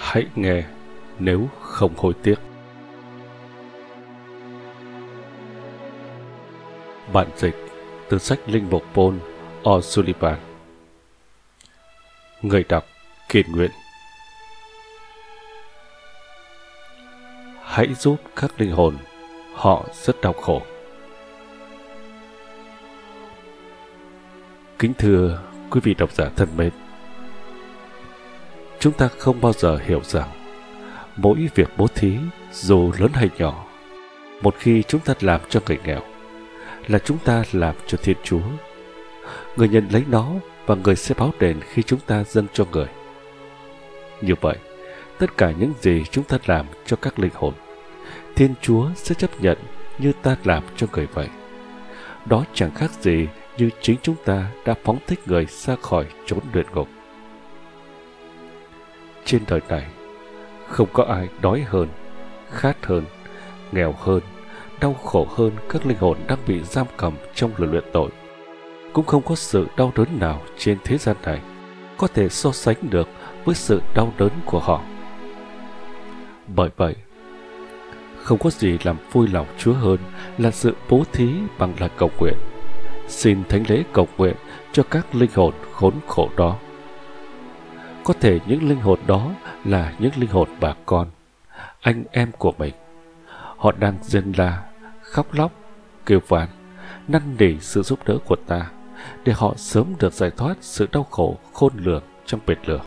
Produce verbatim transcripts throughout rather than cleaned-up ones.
Hãy nghe nếu không hối tiếc. Bản dịch từ sách Linh mục Paul O'Sullivan. Người đọc Kiên Nguyễn. Hãy giúp các linh hồn, họ rất đau khổ. Kính thưa quý vị độc giả thân mến, chúng ta không bao giờ hiểu rằng mỗi việc bố thí, dù lớn hay nhỏ, một khi chúng ta làm cho người nghèo, là chúng ta làm cho Thiên Chúa. Người nhận lấy nó và người sẽ báo đền khi chúng ta dâng cho người. Như vậy, tất cả những gì chúng ta làm cho các linh hồn, Thiên Chúa sẽ chấp nhận như ta làm cho người vậy. Đó chẳng khác gì như chính chúng ta đã phóng thích người ra khỏi chốn luyện ngục. Trên đời này, không có ai đói hơn, khát hơn, nghèo hơn, đau khổ hơn các linh hồn đang bị giam cầm trong lửa luyện tội. Cũng không có sự đau đớn nào trên thế gian này có thể so sánh được với sự đau đớn của họ. Bởi vậy, không có gì làm vui lòng Chúa hơn là sự bố thí bằng lời cầu nguyện. Xin thánh lễ cầu nguyện cho các linh hồn khốn khổ đó. Có thể những linh hồn đó là những linh hồn bà con, anh em của mình. Họ đang rên la, khóc lóc, kêu van, năn nỉ sự giúp đỡ của ta, để họ sớm được giải thoát sự đau khổ khôn lường trong bệt lửa.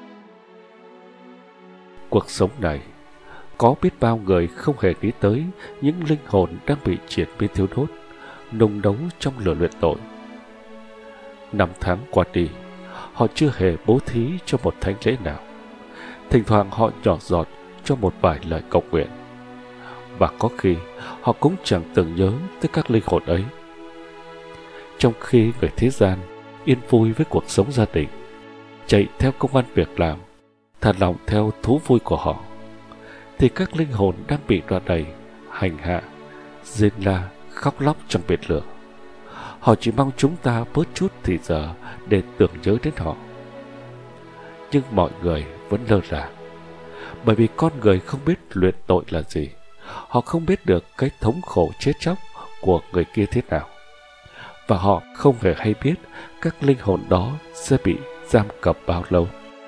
Cuộc sống này, có biết bao người không hề nghĩ tới những linh hồn đang bị triệt biến thiêu đốt, nung nấu trong lửa luyện tội. Năm tháng qua đi, họ chưa hề bố thí cho một thánh lễ nào. Thỉnh thoảng họ nhỏ giọt cho một vài lời cầu nguyện. Và có khi họ cũng chẳng từng nhớ tới các linh hồn ấy. Trong khi người thế gian yên vui với cuộc sống gia đình, chạy theo công ăn việc làm, thả lòng theo thú vui của họ, thì các linh hồn đang bị đọa đầy, hành hạ, rên la, khóc lóc trong bệt lửa. Họ chỉ mong chúng ta bớt chút thì giờ để tưởng nhớ đến họ. Nhưng mọi người vẫn lơ là, bởi vì con người không biết luyện tội là gì. Họ không biết được cái thống khổ chết chóc của người kia thế nào. Và họ không hề hay biết các linh hồn đó sẽ bị giam cầm bao lâu.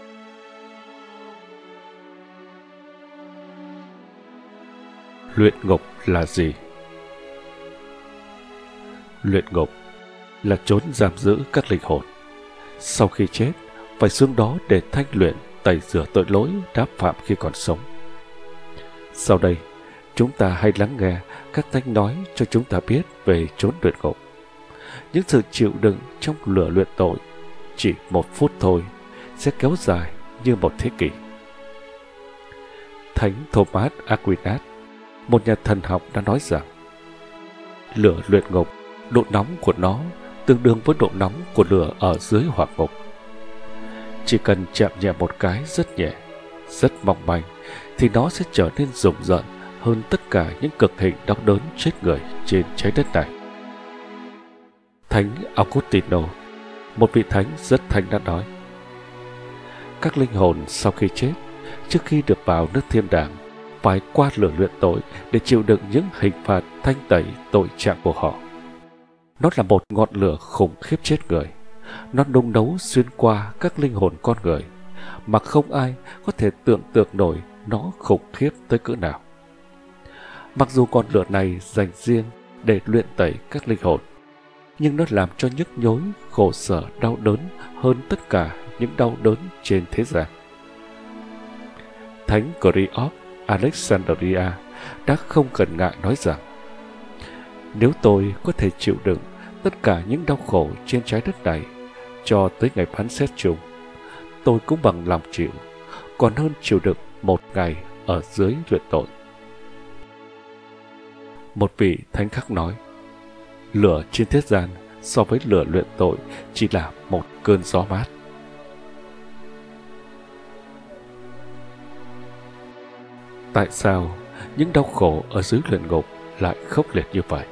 Luyện ngục là gì? Luyện ngục là chốn giam giữ các linh hồn. Sau khi chết, phải xuống đó để thanh luyện, tẩy rửa tội lỗi đã phạm khi còn sống. Sau đây, chúng ta hãy lắng nghe các thánh nói cho chúng ta biết về chốn luyện ngục. Những sự chịu đựng trong lửa luyện tội chỉ một phút thôi sẽ kéo dài như một thế kỷ. Thánh Thomas Aquinas, một nhà thần học, đã nói rằng lửa luyện ngục, độ nóng của nó tương đương với độ nóng của lửa ở dưới hỏa ngục. Chỉ cần chạm nhẹ một cái rất nhẹ, rất mỏng manh, thì nó sẽ trở nên rùng rợn hơn tất cả những cực hình đau đớn chết người trên trái đất này. Thánh Augustino, một vị thánh rất thánh, đã nói: các linh hồn sau khi chết, trước khi được vào nước thiên đàng, phải qua lửa luyện tội để chịu đựng những hình phạt thanh tẩy tội trạng của họ. Nó là một ngọn lửa khủng khiếp chết người. Nó nung nấu xuyên qua các linh hồn con người, mà không ai có thể tưởng tượng nổi nó khủng khiếp tới cỡ nào. Mặc dù ngọn lửa này dành riêng để luyện tẩy các linh hồn, nhưng nó làm cho nhức nhối, khổ sở, đau đớn hơn tất cả những đau đớn trên thế gian. Thánh Cleophas Alexandria đã không ngần ngại nói rằng: nếu tôi có thể chịu đựng tất cả những đau khổ trên trái đất này cho tới ngày phán xét chung, tôi cũng bằng lòng chịu, còn hơn chịu đựng một ngày ở dưới luyện tội. Một vị thánh khác nói: lửa trên thế gian so với lửa luyện tội chỉ là một cơn gió mát. Tại sao những đau khổ ở dưới luyện ngục lại khốc liệt như vậy?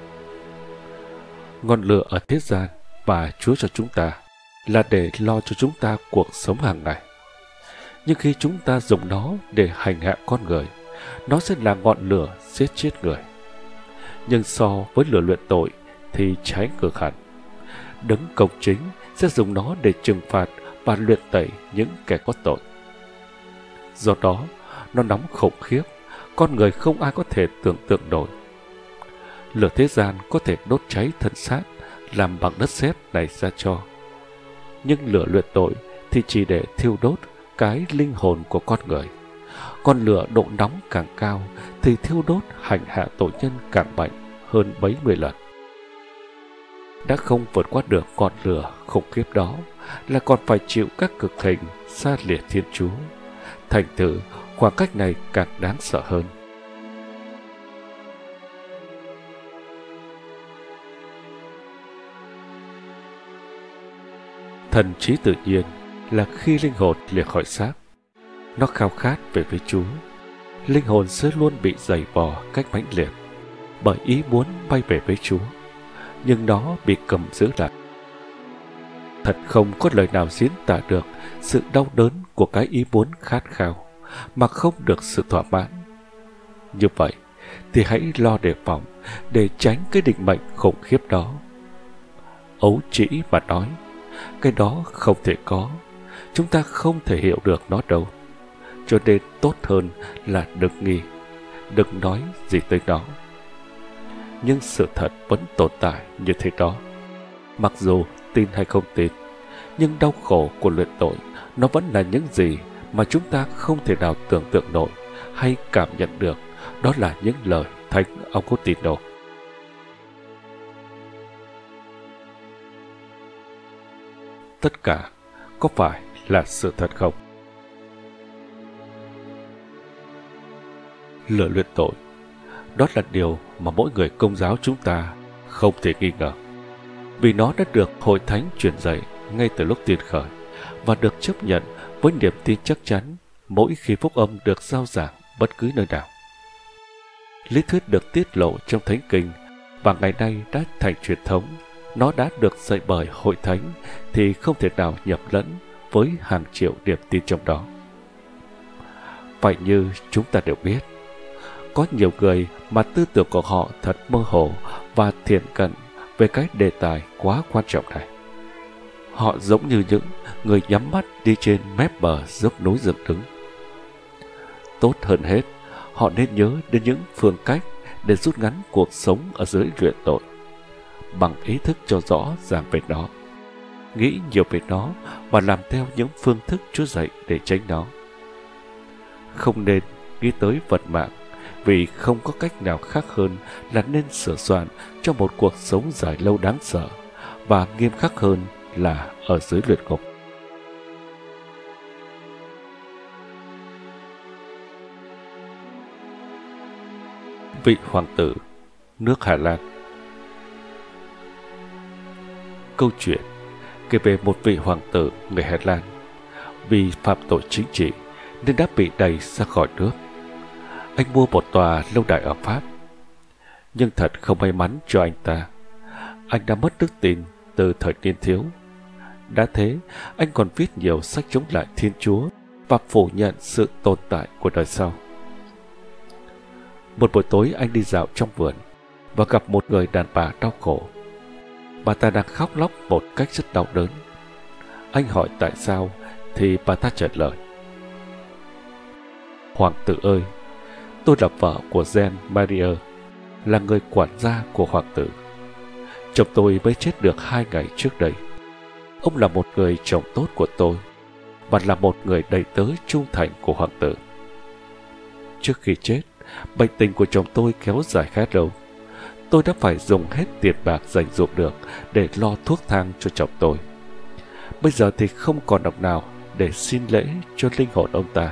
Ngọn lửa ở thế gian mà Chúa cho chúng ta là để lo cho chúng ta cuộc sống hàng ngày. Nhưng khi chúng ta dùng nó để hành hạ con người, nó sẽ là ngọn lửa giết chết người. Nhưng so với lửa luyện tội thì trái ngược hẳn. Đấng công chính sẽ dùng nó để trừng phạt và luyện tẩy những kẻ có tội. Do đó, nó nóng khủng khiếp, con người không ai có thể tưởng tượng nổi. Lửa thế gian có thể đốt cháy thân xác, làm bằng đất sét này ra cho. Nhưng lửa luyện tội thì chỉ để thiêu đốt cái linh hồn của con người. Con lửa độ nóng càng cao thì thiêu đốt hành hạ tội nhân càng mạnh hơn bấy mươi lần. Đã không vượt qua được ngọn lửa khủng khiếp đó là còn phải chịu các cực hình xa lìa Thiên Chúa. Thành thử khoảng cách này càng đáng sợ hơn. Thần trí tự nhiên là khi linh hồn lìa khỏi xác. Nó khao khát về với Chúa. Linh hồn sẽ luôn bị giày vò cách mãnh liệt bởi ý muốn bay về với Chúa, nhưng nó bị cầm giữ lại. Thật không có lời nào diễn tả được sự đau đớn của cái ý muốn khát khao mà không được sự thỏa mãn. Như vậy thì hãy lo đề phòng để tránh cái định mệnh khủng khiếp đó. Ấu trĩ mà nói, cái đó không thể có, chúng ta không thể hiểu được nó đâu. Cho nên tốt hơn là đừng nghi, đừng nói gì tới nó. Nhưng sự thật vẫn tồn tại như thế đó. Mặc dù tin hay không tin, nhưng đau khổ của luyện tội nó vẫn là những gì mà chúng ta không thể nào tưởng tượng nổi hay cảm nhận được. Đó là những lời Thánh Augustino. Tất cả có phải là sự thật không? Lửa luyện tội, đó là điều mà mỗi người Công giáo chúng ta không thể nghi ngờ, vì nó đã được Hội Thánh truyền dạy ngay từ lúc tiên khởi và được chấp nhận với niềm tin chắc chắn mỗi khi phúc âm được rao giảng bất cứ nơi nào. Lý thuyết được tiết lộ trong Thánh Kinh và ngày nay đã thành truyền thống. Nó đã được dạy bởi Hội Thánh thì không thể nào nhập lẫn với hàng triệu niềm tin trong đó. Vậy như chúng ta đều biết, có nhiều người mà tư tưởng của họ thật mơ hồ và thiển cận về cái đề tài quá quan trọng này. Họ giống như những người nhắm mắt đi trên mép bờ dốc núi dựng đứng. Tốt hơn hết, họ nên nhớ đến những phương cách để rút ngắn cuộc sống ở dưới luyện tội, bằng ý thức cho rõ ràng về nó, nghĩ nhiều về nó và làm theo những phương thức Chúa dạy để tránh nó. Không nên nghĩ tới vận mạng, vì không có cách nào khác hơn là nên sửa soạn cho một cuộc sống dài lâu đáng sợ, và nghiêm khắc hơn là ở dưới luyện ngục. Vị hoàng tử nước Hà Lan. Câu chuyện kể về một vị hoàng tử người Hà Lan vì phạm tội chính trị nên đã bị đày ra khỏi nước. Anh mua một tòa lâu đài ở Pháp, nhưng thật không may mắn cho anh ta. Anh đã mất đức tin từ thời niên thiếu. Đã thế, anh còn viết nhiều sách chống lại Thiên Chúa và phủ nhận sự tồn tại của đời sau. Một buổi tối anh đi dạo trong vườn và gặp một người đàn bà đau khổ. Bà ta đang khóc lóc một cách rất đau đớn. Anh hỏi tại sao thì bà ta trả lời: "Hoàng tử ơi, tôi là vợ của Jean Marie, là người quản gia của hoàng tử. Chồng tôi mới chết được hai ngày trước đây. Ông là một người chồng tốt của tôi và là một người đầy tớ trung thành của hoàng tử. Trước khi chết, bệnh tình của chồng tôi kéo dài khá lâu. Tôi đã phải dùng hết tiền bạc dành dụm được để lo thuốc thang cho chồng tôi. Bây giờ thì không còn đồng nào để xin lễ cho linh hồn ông ta."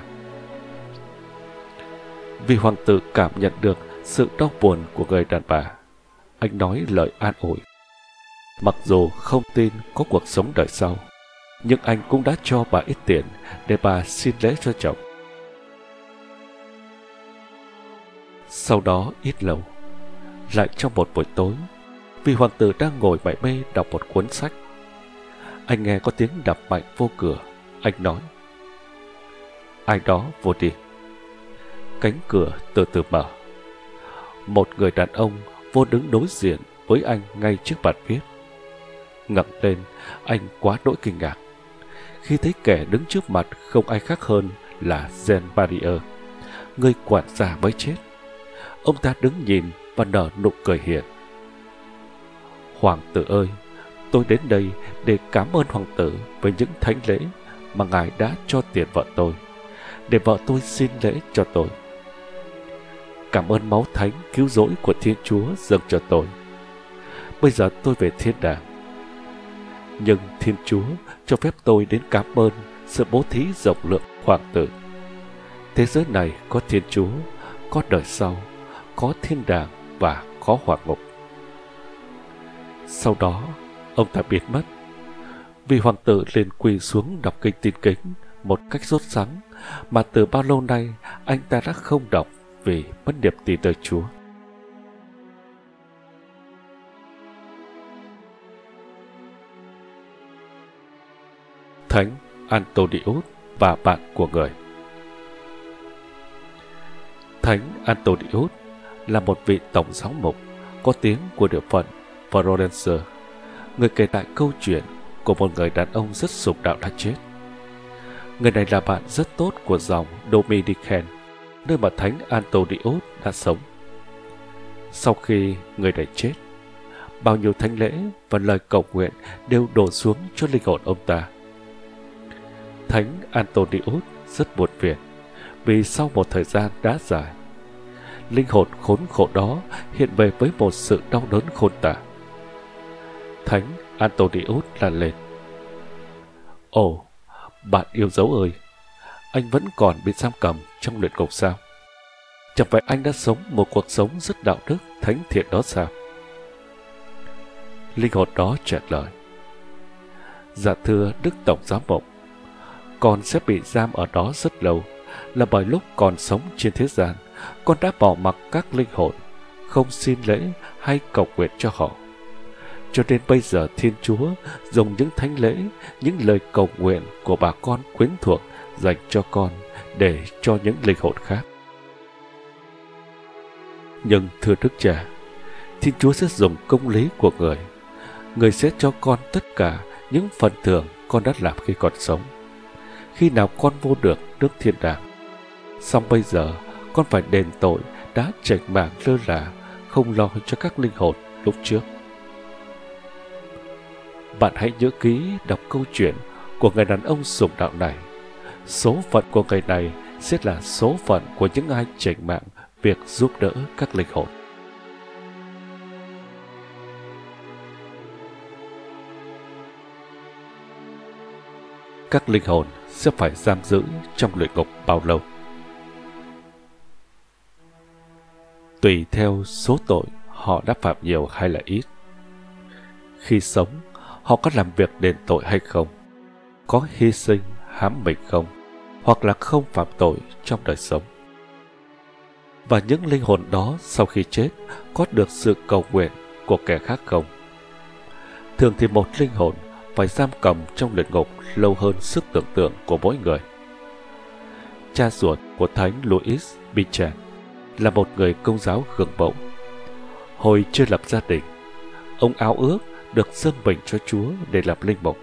Vì hoàng tử cảm nhận được sự đau buồn của người đàn bà, anh nói lời an ủi. Mặc dù không tin có cuộc sống đời sau, nhưng anh cũng đã cho bà ít tiền để bà xin lễ cho chồng. Sau đó ít lâu, lại trong một buổi tối, vị hoàng tử đang ngồi mải mê đọc một cuốn sách. Anh nghe có tiếng đập mạnh vô cửa. Anh nói: ai đó vô đi. Cánh cửa từ từ mở. Một người đàn ông vô đứng đối diện với anh ngay trước bàn viết. Ngẩng lên, anh quá đỗi kinh ngạc khi thấy kẻ đứng trước mặt không ai khác hơn là Jean Barrier, người quản gia mới chết. Ông ta đứng nhìn và nở nụ cười hiền. Hoàng tử ơi, tôi đến đây để cảm ơn hoàng tử với những thánh lễ mà ngài đã cho tiền vợ tôi, để vợ tôi xin lễ cho tôi. Cảm ơn máu thánh cứu rỗi của Thiên Chúa dâng cho tôi. Bây giờ tôi về thiên đàng. Nhưng Thiên Chúa cho phép tôi đến cảm ơn sự bố thí rộng lượng hoàng tử. Thế giới này có Thiên Chúa, có đời sau, có thiên đàng và có hỏa ngục. Sau đó, ông ta biến mất. Vì hoàng tử liền quỳ xuống đọc kinh tin kính một cách sốt sắng mà từ bao lâu nay anh ta đã không đọc vì mất niềm tin nơi Chúa. Thánh Antonius và bạn của người. Thánh Antonius là một vị tổng giáo mục có tiếng của địa phận Florence, người kể lại câu chuyện của một người đàn ông rất sùng đạo đã chết. Người này là bạn rất tốt của dòng Dominican, nơi mà Thánh Antonius đã sống. Sau khi người này chết, bao nhiêu thánh lễ và lời cầu nguyện đều đổ xuống cho linh hồn ông ta. Thánh Antonius rất buồn phiền vì sau một thời gian đã dài, linh hồn khốn khổ đó hiện về với một sự đau đớn khôn tả. Thánh Antonius la lên: Ồ, bạn yêu dấu ơi, anh vẫn còn bị giam cầm trong luyện ngục sao? Chẳng phải anh đã sống một cuộc sống rất đạo đức thánh thiện đó sao? Linh hồn đó trả lời: Dạ thưa Đức Tổng Giám mục, con sẽ bị giam ở đó rất lâu, là bởi lúc còn sống trên thế gian, con đã bỏ mặc các linh hồn, không xin lễ hay cầu nguyện cho họ. Cho nên bây giờ Thiên Chúa dùng những thánh lễ, những lời cầu nguyện của bà con quyến thuộc dành cho con để cho những linh hồn khác. Nhưng thưa Đức Cha, Thiên Chúa sẽ dùng công lý của người. Người sẽ cho con tất cả những phần thưởng con đã làm khi còn sống. Khi nào con vô được nước thiên đàng, song bây giờ con phải đền tội đã chệch mảng lơ là, không lo cho các linh hồn lúc trước. Bạn hãy nhớ kỹ đọc câu chuyện của người đàn ông sùng đạo này. Số phận của người này sẽ là số phận của những ai chệch mạng việc giúp đỡ các linh hồn. Các linh hồn sẽ phải giam giữ trong luyện ngục bao lâu? Tùy theo số tội họ đã phạm nhiều hay là ít. Khi sống, họ có làm việc đền tội hay không? Có hy sinh, hãm mình không? Hoặc là không phạm tội trong đời sống? Và những linh hồn đó sau khi chết có được sự cầu nguyện của kẻ khác không? Thường thì một linh hồn phải giam cầm trong luyện ngục lâu hơn sức tưởng tượng của mỗi người. Cha ruột của Thánh Louis Bichan là một người Công giáo gương mẫu. Hồi chưa lập gia đình, ông ao ước được dâng mình cho Chúa để làm linh mục.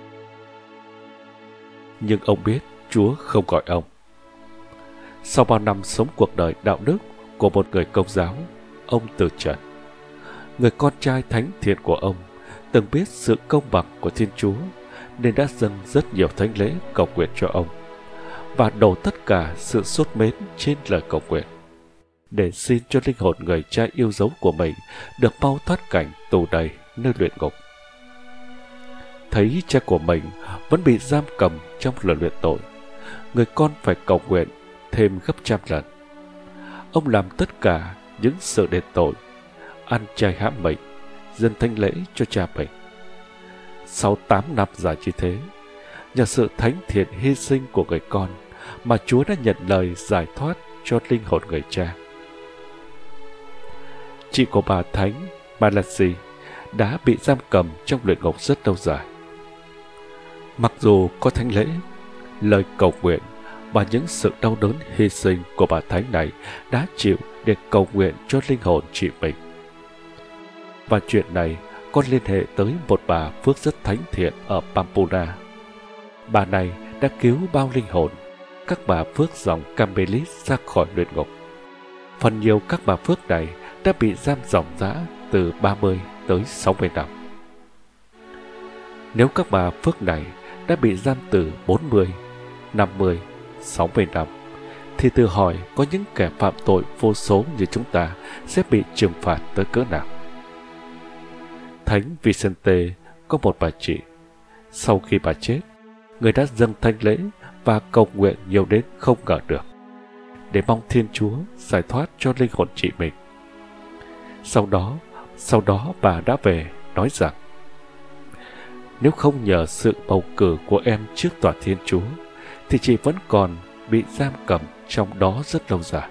Nhưng ông biết Chúa không gọi ông. Sau bao năm sống cuộc đời đạo đức của một người Công giáo, ông từ trần. Người con trai thánh thiện của ông từng biết sự công bằng của Thiên Chúa nên đã dâng rất nhiều thánh lễ cầu nguyện cho ông và đổ tất cả sự sốt mến trên lời cầu nguyện để xin cho linh hồn người cha yêu dấu của mình được mau thoát cảnh tù đầy nơi luyện ngục. Thấy cha của mình vẫn bị giam cầm trong lời luyện tội, người con phải cầu nguyện thêm gấp trăm lần. Ông làm tất cả những sự đền tội, ăn chay hãm mình, dâng thánh lễ cho cha mình. Sau tám năm dài như thế, nhờ sự thánh thiện hy sinh của người con mà Chúa đã nhận lời giải thoát cho linh hồn người cha. Chị của bà Thánh Malachi đã bị giam cầm trong luyện ngục rất lâu dài. Mặc dù có thánh lễ, lời cầu nguyện và những sự đau đớn hy sinh của bà thánh này đã chịu để cầu nguyện cho linh hồn chị mình. Và chuyện này có liên hệ tới một bà Phước rất thánh thiện ở Pampuna. Bà này đã cứu bao linh hồn các bà Phước dòng Camelit ra khỏi luyện ngục. Phần nhiều các bà Phước này đã bị giam ròng rã từ ba mươi tới sáu mươi năm. Nếu các bà Phước này đã bị giam từ bốn mươi, năm mươi, sáu mươi năm, thì tự hỏi có những kẻ phạm tội vô số như chúng ta sẽ bị trừng phạt tới cỡ nào. Thánh Vicente có một bà chị. Sau khi bà chết, người đã dâng thánh lễ và cầu nguyện nhiều đến không ngờ được, để mong Thiên Chúa giải thoát cho linh hồn chị mình. Sau đó, sau đó bà đã về nói rằng, nếu không nhờ sự bầu cử của em trước tòa Thiên Chúa, thì chị vẫn còn bị giam cầm trong đó rất lâu dài.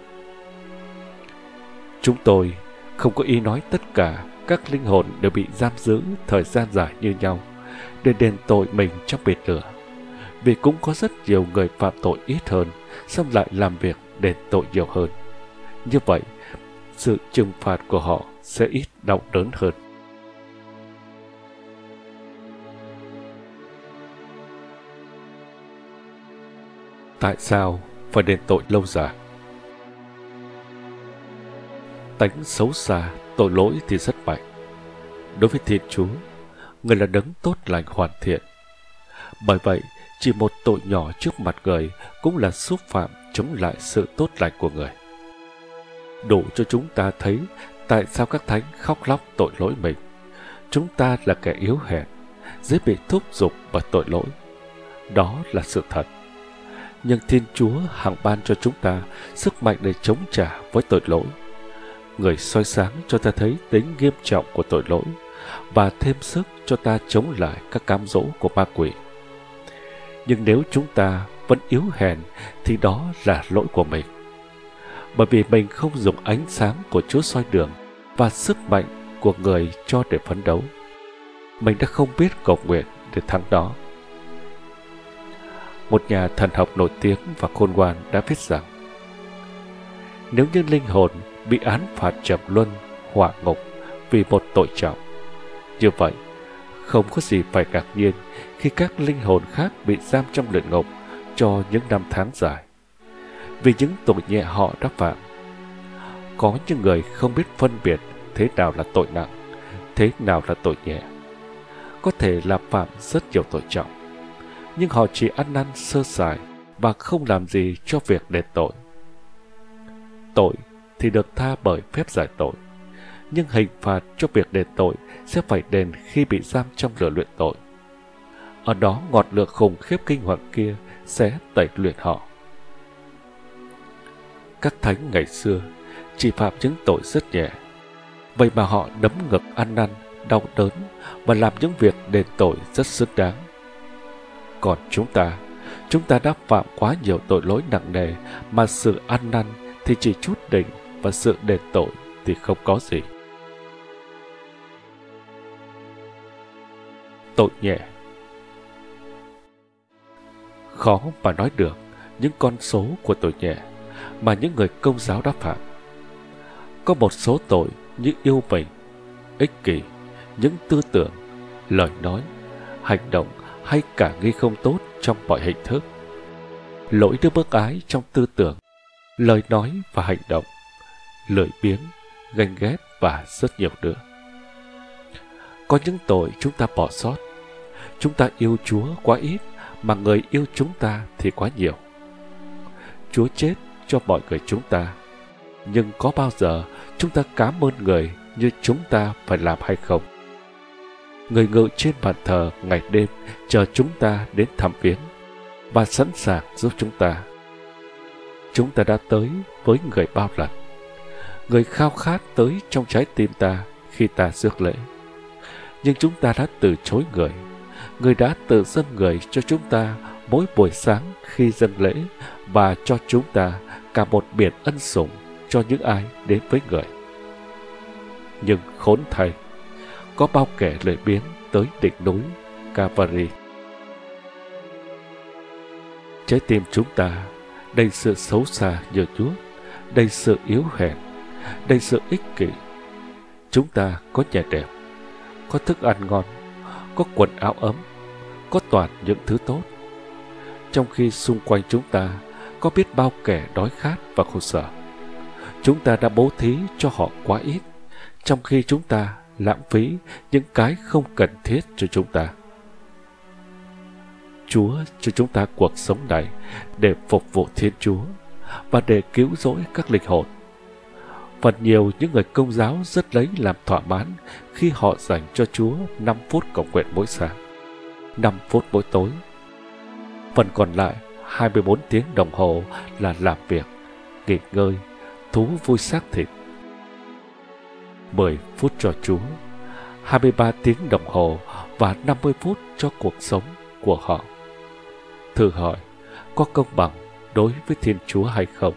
Chúng tôi không có ý nói tất cả các linh hồn đều bị giam giữ thời gian dài như nhau để đền tội mình trong biển lửa, vì cũng có rất nhiều người phạm tội ít hơn, xong lại làm việc đền tội nhiều hơn. Như vậy, sự trừng phạt của họ sẽ ít đau đớn hơn. Tại sao phải đền tội lâu dài? Tánh xấu xa, tội lỗi thì rất mạnh. Đối với Thiên Chúa, người là đấng tốt lành hoàn thiện. Bởi vậy, chỉ một tội nhỏ trước mặt người cũng là xúc phạm chống lại sự tốt lành của người. Đủ cho chúng ta thấy tại sao các thánh khóc lóc tội lỗi mình. Chúng ta là kẻ yếu hèn, dễ bị thúc giục bởi tội lỗi. Đó là sự thật. Nhưng Thiên Chúa hằng ban cho chúng ta sức mạnh để chống trả với tội lỗi. Người soi sáng cho ta thấy tính nghiêm trọng của tội lỗi và thêm sức cho ta chống lại các cám dỗ của ma quỷ. Nhưng nếu chúng ta vẫn yếu hèn thì đó là lỗi của mình. Bởi vì mình không dùng ánh sáng của Chúa soi đường và sức mạnh của người cho để phấn đấu. Mình đã không biết cầu nguyện để thắng đó. Một nhà thần học nổi tiếng và khôn ngoan đã viết rằng, nếu những linh hồn bị án phạt trầm luân, hỏa ngục vì một tội trọng, như vậy không có gì phải ngạc nhiên khi các linh hồn khác bị giam trong luyện ngục cho những năm tháng dài, vì những tội nhẹ họ đã phạm. Có những người không biết phân biệt thế nào là tội nặng, thế nào là tội nhẹ. Có thể là phạm rất nhiều tội trọng, nhưng họ chỉ ăn năn sơ sài và không làm gì cho việc đền tội. Tội thì được tha bởi phép giải tội, nhưng hình phạt cho việc đền tội sẽ phải đền khi bị giam trong lửa luyện tội. Ở đó ngọn lửa khủng khiếp kinh hoàng kia sẽ tẩy luyện họ. Các thánh ngày xưa chỉ phạm những tội rất nhẹ, vậy mà họ đấm ngực ăn năn, đau đớn và làm những việc đền tội rất xứng đáng. Còn chúng ta, chúng ta đã phạm quá nhiều tội lỗi nặng nề mà sự ăn năn thì chỉ chút đỉnh và sự đền tội thì không có gì. Tội nhẹ. Khó mà nói được những con số của tội nhẹ mà những người Công giáo đã phạm. Có một số tội như yêu mình, ích kỷ, những tư tưởng, lời nói, hành động hay cả nghi không tốt trong mọi hình thức. Lỗi đức bác ái trong tư tưởng, lời nói và hành động, lười biếng, ganh ghét và rất nhiều nữa. Có những tội chúng ta bỏ sót. Chúng ta yêu Chúa quá ít mà người yêu chúng ta thì quá nhiều. Chúa chết cho mọi người chúng ta, nhưng có bao giờ chúng ta cảm ơn người như chúng ta phải làm hay không? Người ngự trên bàn thờ ngày đêm chờ chúng ta đến thăm viếng và sẵn sàng giúp chúng ta. Chúng ta đã tới với người bao lần. Người khao khát tới trong trái tim ta khi ta rước lễ. Nhưng chúng ta đã từ chối người. Người đã tự dâng người cho chúng ta mỗi buổi sáng khi dâng lễ và cho chúng ta cả một biển ân sủng cho những ai đến với người. Nhưng khốn thay, có bao kẻ lười biếng tới đỉnh núi Calvary. Trái tim chúng ta đầy sự xấu xa nhơ nhuốc, đầy sự yếu hèn, đầy sự ích kỷ. Chúng ta có nhà đẹp, có thức ăn ngon, có quần áo ấm, có toàn những thứ tốt, trong khi xung quanh chúng ta có biết bao kẻ đói khát và khổ sở. Chúng ta đã bố thí cho họ quá ít, trong khi chúng ta lãng phí những cái không cần thiết cho chúng ta. Chúa cho chúng ta cuộc sống này để phục vụ Thiên Chúa và để cứu rỗi các linh hồn. Phần nhiều những người Công giáo rất lấy làm thỏa mãn khi họ dành cho Chúa năm phút cầu nguyện mỗi sáng, năm phút mỗi tối. Phần còn lại hai mươi bốn tiếng đồng hồ là làm việc, nghỉ ngơi, thú vui xác thịt. mười phút cho Chúa, hai mươi ba tiếng đồng hồ và năm mươi phút cho cuộc sống của họ. Thử hỏi, có công bằng đối với Thiên Chúa hay không?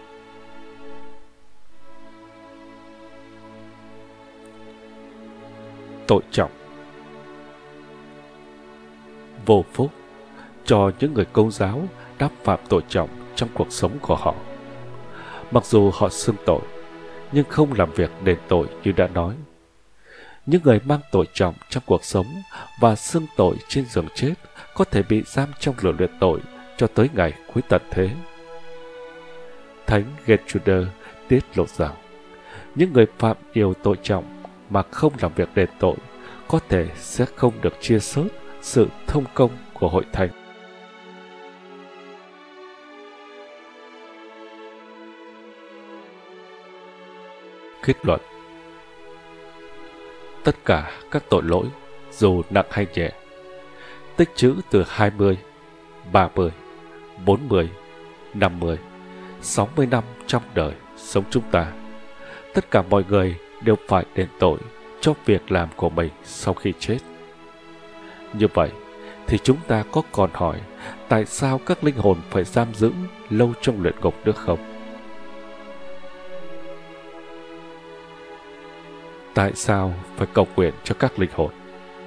Tội trọng. Vô phúc cho những người Công giáo đã phạm tội trọng trong cuộc sống của họ. Mặc dù họ xưng tội, nhưng không làm việc đền tội như đã nói. Những người mang tội trọng trong cuộc sống và xưng tội trên giường chết có thể bị giam trong lửa luyện tội cho tới ngày cuối tận thế. Thánh Gertrude tiết lộ rằng, những người phạm nhiều tội trọng mà không làm việc đền tội có thể sẽ không được chia sớt sự thông công của hội thánh. Kết luận: tất cả các tội lỗi, dù nặng hay nhẹ, tích trữ từ hai mươi, ba mươi, bốn mươi, năm mươi, sáu mươi năm trong đời sống chúng ta, tất cả mọi người đều phải đền tội cho việc làm của mình sau khi chết. Như vậy, thì chúng ta có còn hỏi tại sao các linh hồn phải giam giữ lâu trong luyện ngục nữa không? Tại sao phải cầu nguyện cho các linh hồn?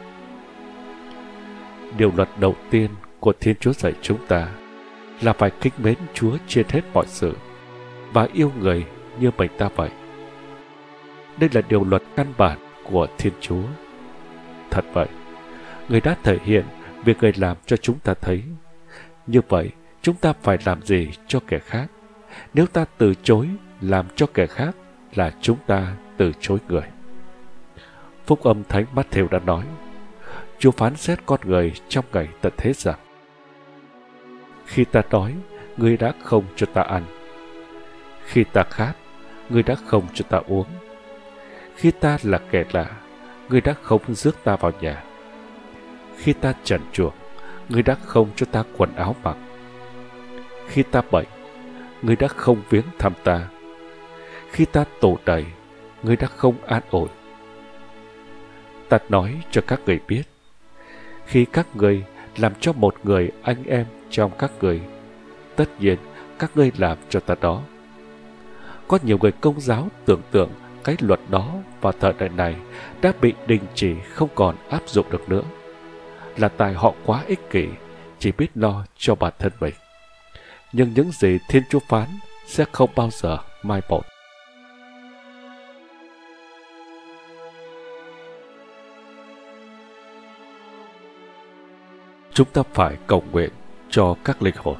Điều luật đầu tiên của Thiên Chúa dạy chúng ta là phải kính mến Chúa trên hết mọi sự và yêu người như mình ta vậy. Đây là điều luật căn bản của Thiên Chúa. Thật vậy, Người đã thể hiện việc Người làm cho chúng ta thấy. Như vậy, chúng ta phải làm gì cho kẻ khác? Nếu ta từ chối làm cho kẻ khác là chúng ta từ chối người. Phúc âm Thánh Mát-thêu đã nói, Chúa phán xét con người trong ngày tận thế rằng, khi ta đói, Ngươi đã không cho ta ăn. Khi ta khát, Ngươi đã không cho ta uống. Khi ta là kẻ lạ, Ngươi đã không rước ta vào nhà. Khi ta trần truồng, Ngươi đã không cho ta quần áo mặc. Khi ta bệnh, Ngươi đã không viếng thăm ta. Khi ta tù đầy, Ngươi đã không an ủi. Ta nói cho các người biết, khi các người làm cho một người anh em trong các người, tất nhiên các ngươi làm cho ta đó. Có nhiều người Công giáo tưởng tượng cái luật đó vào thời đại này đã bị đình chỉ, không còn áp dụng được nữa, là tại họ quá ích kỷ, chỉ biết lo cho bản thân mình. Nhưng những gì Thiên Chúa phán sẽ không bao giờ mai một. Chúng ta phải cầu nguyện cho các linh hồn.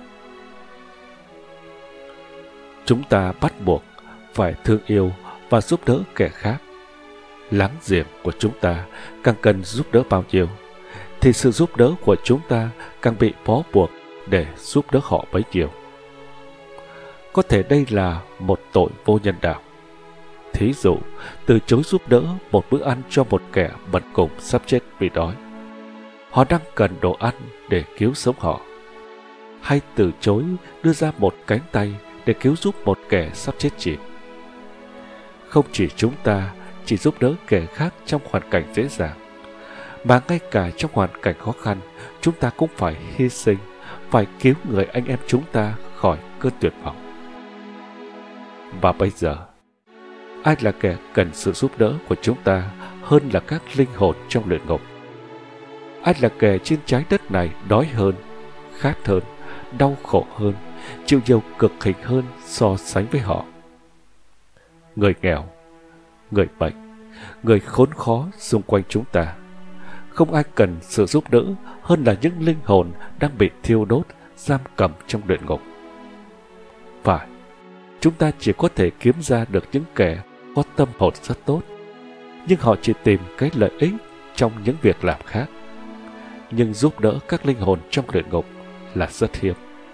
Chúng ta bắt buộc phải thương yêu và giúp đỡ kẻ khác. Láng giềng của chúng ta càng cần giúp đỡ bao nhiêu, thì sự giúp đỡ của chúng ta càng bị bó buộc để giúp đỡ họ bấy nhiêu. Có thể đây là một tội vô nhân đạo. Thí dụ, từ chối giúp đỡ một bữa ăn cho một kẻ bần cùng sắp chết vì đói. Họ đang cần đồ ăn để cứu sống họ. Hay từ chối đưa ra một cánh tay để cứu giúp một kẻ sắp chết chìm. Không chỉ chúng ta chỉ giúp đỡ kẻ khác trong hoàn cảnh dễ dàng, mà ngay cả trong hoàn cảnh khó khăn, chúng ta cũng phải hy sinh, phải cứu người anh em chúng ta khỏi cơn tuyệt vọng. Và bây giờ, ai là kẻ cần sự giúp đỡ của chúng ta hơn là các linh hồn trong luyện ngục? Ai là kẻ trên trái đất này đói hơn, khát hơn, đau khổ hơn, chịu nhiều cực hình hơn so sánh với họ. Người nghèo, người bệnh, người khốn khó xung quanh chúng ta, không ai cần sự giúp đỡ hơn là những linh hồn đang bị thiêu đốt, giam cầm trong luyện ngục. Phải, chúng ta chỉ có thể kiếm ra được những kẻ có tâm hồn rất tốt, nhưng họ chỉ tìm cái lợi ích trong những việc làm khác. Nhưng giúp đỡ các linh hồn trong luyện ngục là rất hiếm.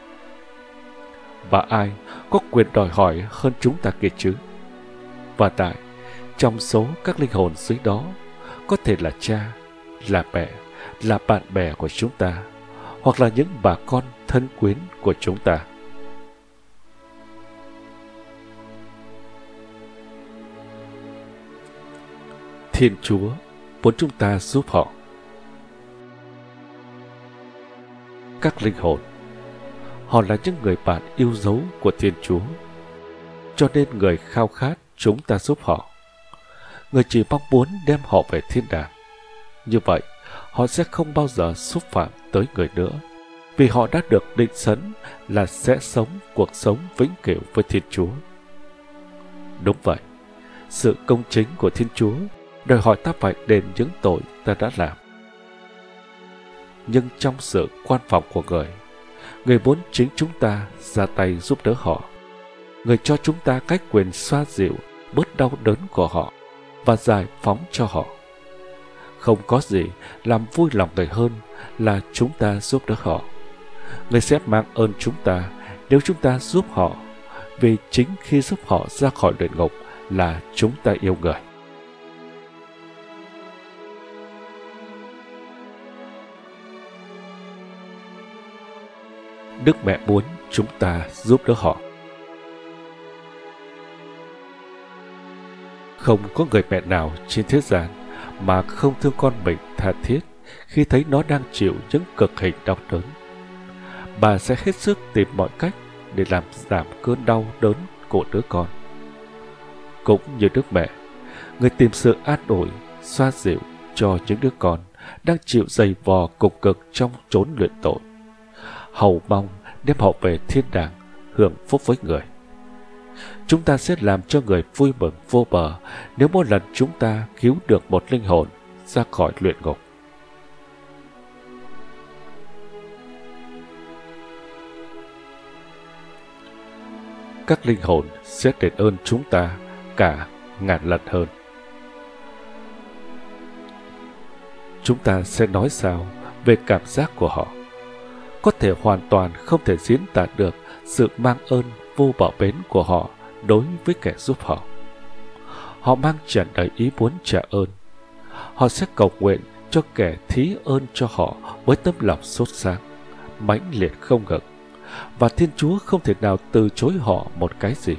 Và ai có quyền đòi hỏi hơn chúng ta kia chứ? Và tại, trong số các linh hồn dưới đó, có thể là cha, là mẹ, là bạn bè của chúng ta, hoặc là những bà con thân quyến của chúng ta. Thiên Chúa muốn chúng ta giúp họ. Các linh hồn, họ là những người bạn yêu dấu của Thiên Chúa, cho nên người khao khát chúng ta giúp họ. Người chỉ mong muốn đem họ về thiên đàng. Như vậy, họ sẽ không bao giờ xúc phạm tới người nữa, vì họ đã được định sẵn là sẽ sống cuộc sống vĩnh cửu với Thiên Chúa. Đúng vậy, sự công chính của Thiên Chúa đòi hỏi ta phải đền những tội ta đã làm. Nhưng trong sự quan phòng của người, người muốn chính chúng ta ra tay giúp đỡ họ. Người cho chúng ta cách quyền xoa dịu bớt đau đớn của họ và giải phóng cho họ. Không có gì làm vui lòng người hơn là chúng ta giúp đỡ họ. Người sẽ mang ơn chúng ta nếu chúng ta giúp họ, vì chính khi giúp họ ra khỏi luyện ngục là chúng ta yêu người. Đức Mẹ muốn chúng ta giúp đỡ họ. Không có người mẹ nào trên thế gian mà không thương con mình tha thiết khi thấy nó đang chịu những cực hình đau đớn. Bà sẽ hết sức tìm mọi cách để làm giảm cơn đau đớn của đứa con. Cũng như Đức Mẹ, người tìm sự an ủi, xoa dịu cho những đứa con đang chịu dày vò cùng cực trong chốn luyện tội, hầu mong đem họ về thiên đàng hưởng phúc với người. Chúng ta sẽ làm cho người vui mừng vô bờ nếu mỗi lần chúng ta cứu được một linh hồn ra khỏi luyện ngục. Các linh hồn sẽ đền ơn chúng ta cả ngàn lần hơn. Chúng ta sẽ nói sao về cảm giác của họ? Có thể hoàn toàn không thể diễn tả được sự mang ơn vô bờ bến của họ đối với kẻ giúp họ. Họ mang tràn đầy ý muốn trả ơn. Họ sẽ cầu nguyện cho kẻ thí ơn cho họ với tấm lòng sốt sáng, mãnh liệt không ngừng, và Thiên Chúa không thể nào từ chối họ một cái gì.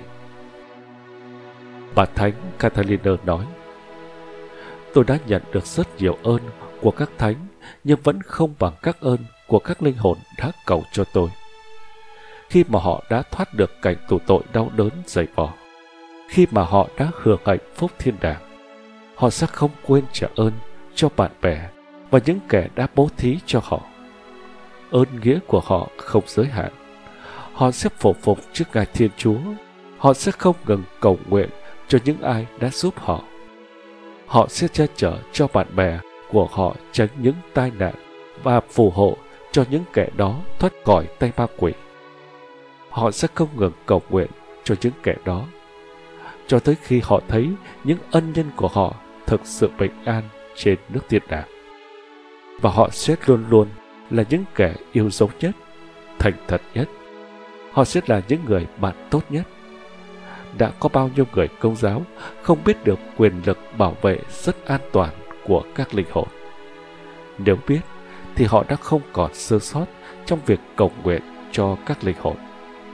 Bà Thánh Catalina nói: Tôi đã nhận được rất nhiều ơn của các thánh, nhưng vẫn không bằng các ơn của các linh hồn đã cầu cho tôi. Khi mà họ đã thoát được cảnh tù tội đau đớn dày vò, khi mà họ đã hưởng hạnh phúc thiên đàng, họ sẽ không quên trả ơn cho bạn bè và những kẻ đã bố thí cho họ. Ơn nghĩa của họ không giới hạn. Họ sẽ phục phục trước Ngài Thiên Chúa. Họ sẽ không ngừng cầu nguyện cho những ai đã giúp họ. Họ sẽ che chở cho bạn bè của họ tránh những tai nạn và phù hộ cho những kẻ đó thoát khỏi tay ma quỷ. Họ sẽ không ngừng cầu nguyện cho những kẻ đó, cho tới khi họ thấy những ân nhân của họ thực sự bình an trên nước thiên đàng. Và họ sẽ luôn luôn là những kẻ yêu dấu nhất, thành thật nhất. Họ sẽ là những người bạn tốt nhất. Đã có bao nhiêu người Công giáo không biết được quyền lực bảo vệ rất an toàn của các linh hồn. Nếu biết, thì họ đã không còn sơ sót trong việc cầu nguyện cho các linh hồn.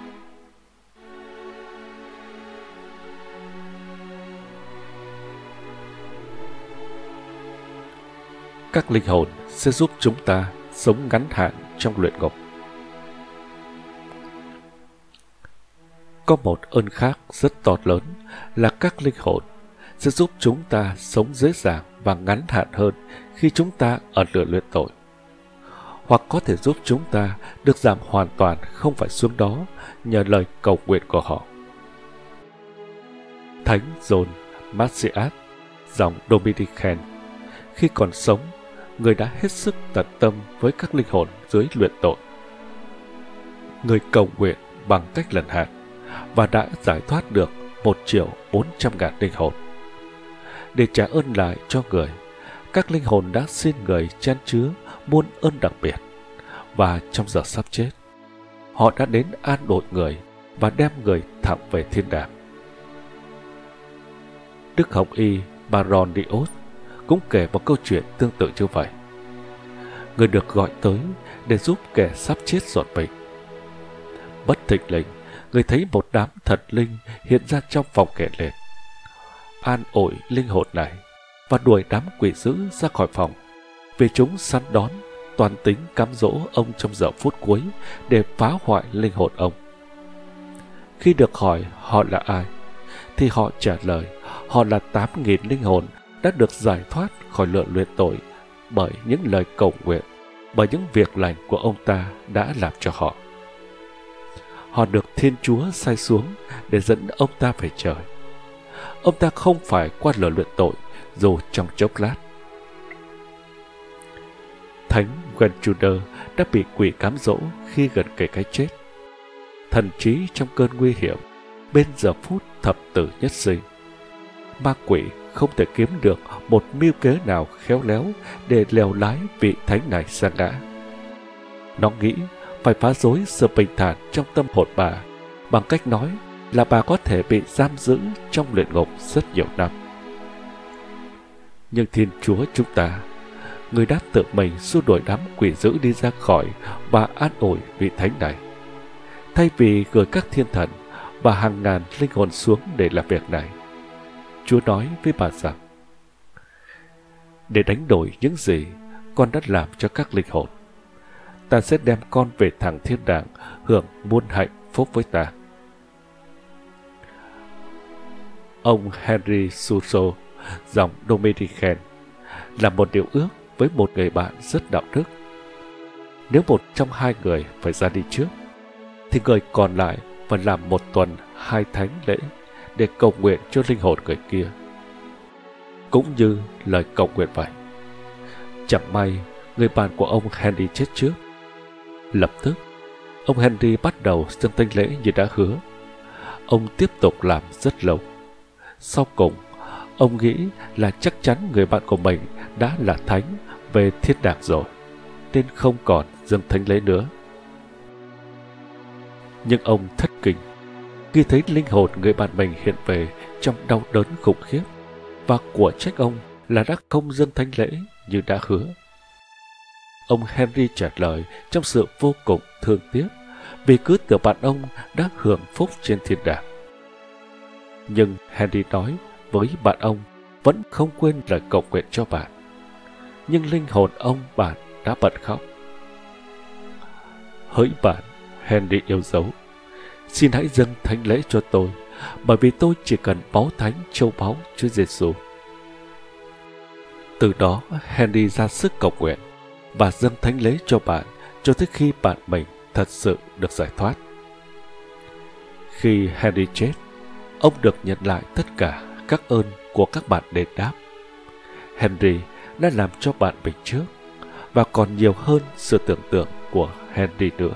Các linh hồn sẽ giúp chúng ta sống ngắn hạn trong luyện ngục. Có một ơn khác rất to lớn là các linh hồn sẽ giúp chúng ta sống dễ dàng và ngắn hạn hơn khi chúng ta ở lửa luyện tội. hoặc có thể giúp chúng ta được giảm hoàn toàn không phải xuống đó nhờ lời cầu nguyện của họ. Thánh John Macias, dòng Dominican, khi còn sống, người đã hết sức tận tâm với các linh hồn dưới luyện tội. Người cầu nguyện bằng cách lần hạt và đã giải thoát được một triệu bốn trăm ngàn linh hồn. Để trả ơn lại cho người, các linh hồn đã xin người chan chứa muôn ơn đặc biệt, và trong giờ sắp chết, họ đã đến an ủi người và đem người thẳng về thiên đàng. Đức Hồng Y Baronius cũng kể một câu chuyện tương tự như vậy. Người được gọi tới để giúp kẻ sắp chết dọn bệnh. Bất thình lình, người thấy một đám thần linh hiện ra trong phòng kẻ lên, an ủi linh hồn này và đuổi đám quỷ dữ ra khỏi phòng, vì chúng săn đón, toàn tính cám dỗ ông trong giờ phút cuối để phá hoại linh hồn ông. Khi được hỏi họ là ai, thì họ trả lời họ là tám nghìn linh hồn đã được giải thoát khỏi lửa luyện tội bởi những lời cầu nguyện, bởi những việc lành của ông ta đã làm cho họ. Họ được Thiên Chúa sai xuống để dẫn ông ta về trời. Ông ta không phải qua lửa luyện tội dù trong chốc lát. Thánh Wenchuder đã bị quỷ cám dỗ khi gần kề cái chết. Thần trí trong cơn nguy hiểm, bên giờ phút thập tử nhất sinh, ma quỷ không thể kiếm được một mưu kế nào khéo léo để lèo lái vị thánh này sa ngã. Nó nghĩ phải phá rối sự bình thản trong tâm hồn bà bằng cách nói là bà có thể bị giam giữ trong luyện ngục rất nhiều năm. Nhưng Thiên Chúa chúng ta, người đã tự mình xua đuổi đám quỷ dữ đi ra khỏi và an ủi vị thánh này, thay vì gửi các thiên thần và hàng ngàn linh hồn xuống để làm việc này. Chúa nói với bà rằng, để đánh đổi những gì con đã làm cho các linh hồn, ta sẽ đem con về thẳng thiên đàng hưởng muôn hạnh phúc với ta. Ông Henry Suso, dòng Dominican, làm một điều ước với một người bạn rất đạo đức. Nếu một trong hai người phải ra đi trước, thì người còn lại phải làm một tuần hai thánh lễ để cầu nguyện cho linh hồn người kia. Cũng như lời cầu nguyện vậy. Chẳng may người bạn của ông Henry chết trước. Lập tức, ông Henry bắt đầu dâng thánh lễ như đã hứa. Ông tiếp tục làm rất lâu. Sau cùng, ông nghĩ là chắc chắn người bạn của mình đã là thánh về thiên đàng rồi, nên không còn dâng thánh lễ nữa. Nhưng ông thất kinh khi thấy linh hồn người bạn mình hiện về trong đau đớn khủng khiếp, và của trách ông là đã không dâng thánh lễ như đã hứa. Ông Henry trả lời trong sự vô cùng thương tiếc, vì cứ tưởng bạn ông đã hưởng phúc trên thiên đàng. Nhưng Henry nói với bạn ông vẫn không quên lời cầu nguyện cho bạn. Nhưng linh hồn ông bạn đã bật khóc. Hỡi bạn Henry yêu dấu, xin hãy dâng thánh lễ cho tôi, bởi vì tôi chỉ cần báu thánh châu báu Chúa Giêsu. Từ đó Henry ra sức cầu nguyện và dâng thánh lễ cho bạn cho tới khi bạn mình thật sự được giải thoát. Khi Henry chết, ông được nhận lại tất cả các ơn của các bạn đền đáp. Henry đã làm cho bạn mình trước, và còn nhiều hơn sự tưởng tượng của Henry nữa.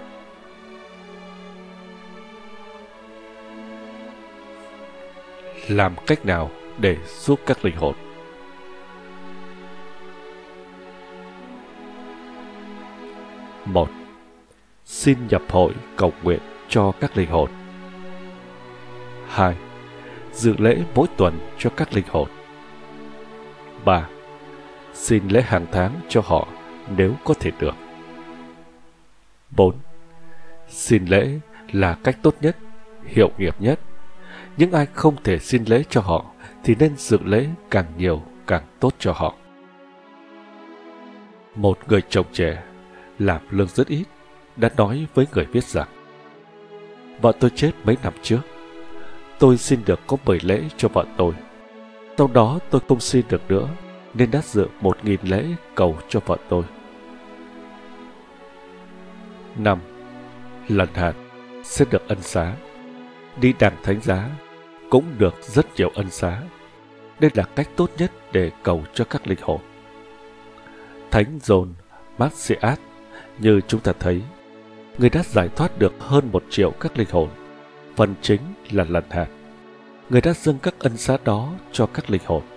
Làm cách nào để giúp các linh hồn? Một. Xin nhập hội cầu nguyện cho các linh hồn. Hai. Dự lễ mỗi tuần cho các linh hồn. Ba. Xin lễ hàng tháng cho họ nếu có thể được. Bốn. Xin lễ là cách tốt nhất, hiệu nghiệm nhất. Những ai không thể xin lễ cho họ thì nên dự lễ càng nhiều càng tốt cho họ. Một người chồng trẻ làm lương rất ít đã nói với người viết rằng: vợ tôi chết mấy năm trước, tôi xin được có mười lễ cho vợ tôi. Sau đó tôi không xin được nữa, nên đã dự một nghìn lễ cầu cho vợ tôi. Năm, lần hạt sẽ được ân xá. Đi đàn thánh giá cũng được rất nhiều ân xá. Đây là cách tốt nhất để cầu cho các linh hồn. Thánh John Marciat, như chúng ta thấy, người đã giải thoát được hơn một triệu các linh hồn. Phần chính là lần hạt. Người đã dâng các ân xá đó cho các linh hồn.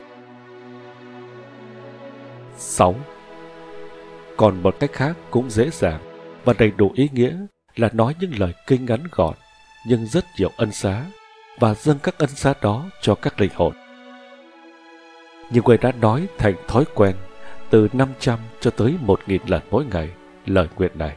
Sáu. Còn một cách khác cũng dễ dàng và đầy đủ ý nghĩa là nói những lời kinh ngắn gọn nhưng rất nhiều ân xá và dâng các ân xá đó cho các linh hồn. Nhiều người đã nói thành thói quen từ năm trăm cho tới một nghìn lần mỗi ngày lời nguyện này.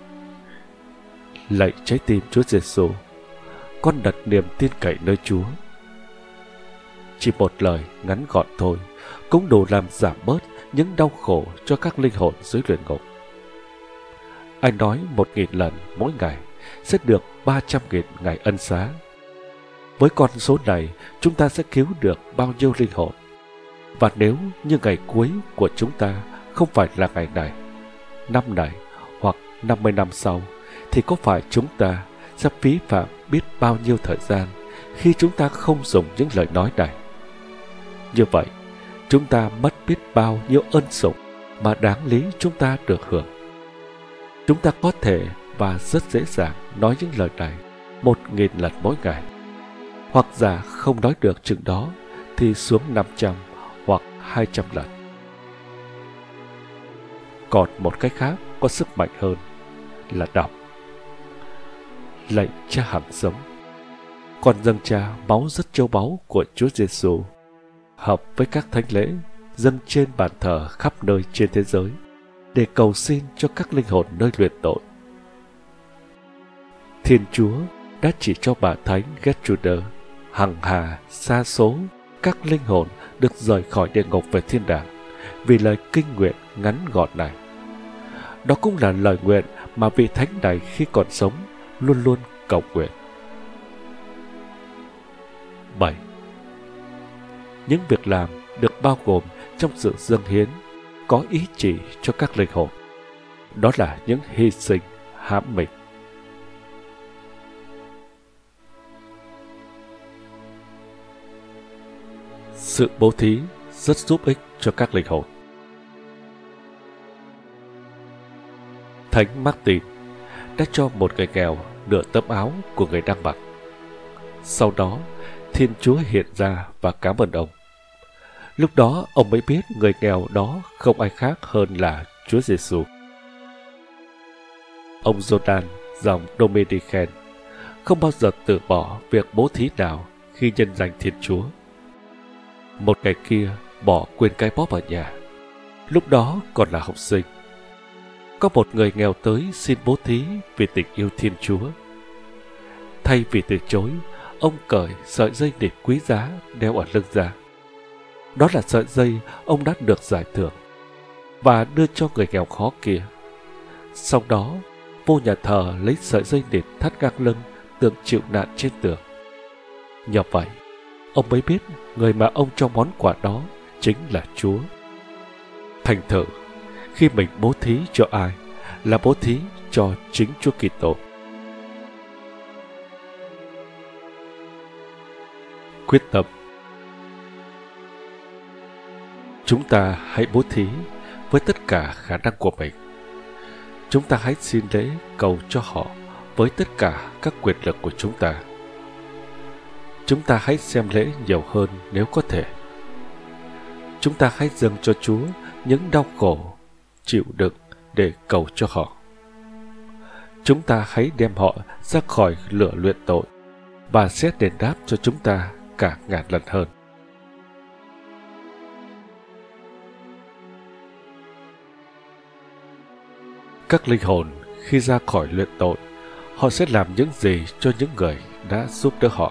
Lạy trái tim Chúa Giêsu, con đặt niềm tin cậy nơi Chúa. Chỉ một lời ngắn gọn thôi cũng đủ làm giảm bớt những đau khổ cho các linh hồn dưới luyện ngục. Anh nói một nghìn lần mỗi ngày sẽ được ba trăm nghìn ngày ân xá. Với con số này, chúng ta sẽ cứu được bao nhiêu linh hồn? Và nếu như ngày cuối của chúng ta không phải là ngày này, năm này hoặc năm mươi năm sau, thì có phải chúng ta sẽ phí phạm biết bao nhiêu thời gian khi chúng ta không dùng những lời nói này? Như vậy, chúng ta mất biết bao nhiêu ân sủng mà đáng lý chúng ta được hưởng. Chúng ta có thể và rất dễ dàng nói những lời này một nghìn lần mỗi ngày. Hoặc giả không nói được chừng đó thì xuống năm trăm hoặc hai trăm lần. Còn một cách khác có sức mạnh hơn là đọc. Lạy Cha hằng sống, con dâng Cha máu rất châu báu của Chúa Giêsu, hợp với các thánh lễ dâng trên bàn thờ khắp nơi trên thế giới, để cầu xin cho các linh hồn nơi luyện tội. Thiên Chúa đã chỉ cho bà Thánh Gertrude hằng hà xa số các linh hồn được rời khỏi địa ngục về thiên đàng vì lời kinh nguyện ngắn gọn này. Đó cũng là lời nguyện mà vị thánh này khi còn sống luôn luôn cầu nguyện. Bảy. Những việc làm được bao gồm trong sự dâng hiến có ý chỉ cho các linh hồn. Đó là những hy sinh hãm mình. Sự bố thí rất giúp ích cho các linh hồn. Thánh Martin đã cho một người nghèo nửa tấm áo của người đang mặc. Sau đó, Thiên Chúa hiện ra và cảm ơn ông. Lúc đó, ông mới biết người nghèo đó không ai khác hơn là Chúa Giêsu. Ông Jordan, dòng Dominican, không bao giờ từ bỏ việc bố thí nào khi nhân danh Thiên Chúa. Một ngày kia, bỏ quên cái bóp ở nhà. Lúc đó còn là học sinh. Có một người nghèo tới xin bố thí vì tình yêu Thiên Chúa. Thay vì từ chối, ông cởi sợi dây nịt quý giá đeo ở lưng ra. Đó là sợi dây ông đã được giải thưởng, và đưa cho người nghèo khó kia. Sau đó, vô nhà thờ lấy sợi dây nịt thắt ngang lưng tượng chịu nạn trên tường. Nhờ vậy, ông mới biết người mà ông cho món quà đó chính là Chúa. Thành thử, khi mình bố thí cho ai là bố thí cho chính Chúa Kitô. Quyết tâm. Chúng ta hãy bố thí với tất cả khả năng của mình. Chúng ta hãy xin lễ cầu cho họ với tất cả các quyền lực của chúng ta. Chúng ta hãy xem lễ nhiều hơn nếu có thể. Chúng ta hãy dâng cho Chúa những đau khổ, chịu đựng để cầu cho họ. Chúng ta hãy đem họ ra khỏi lửa luyện tội và sẽ đền đáp cho chúng ta cả ngàn lần hơn. Các linh hồn khi ra khỏi luyện tội, họ sẽ làm những gì cho những người đã giúp đỡ họ?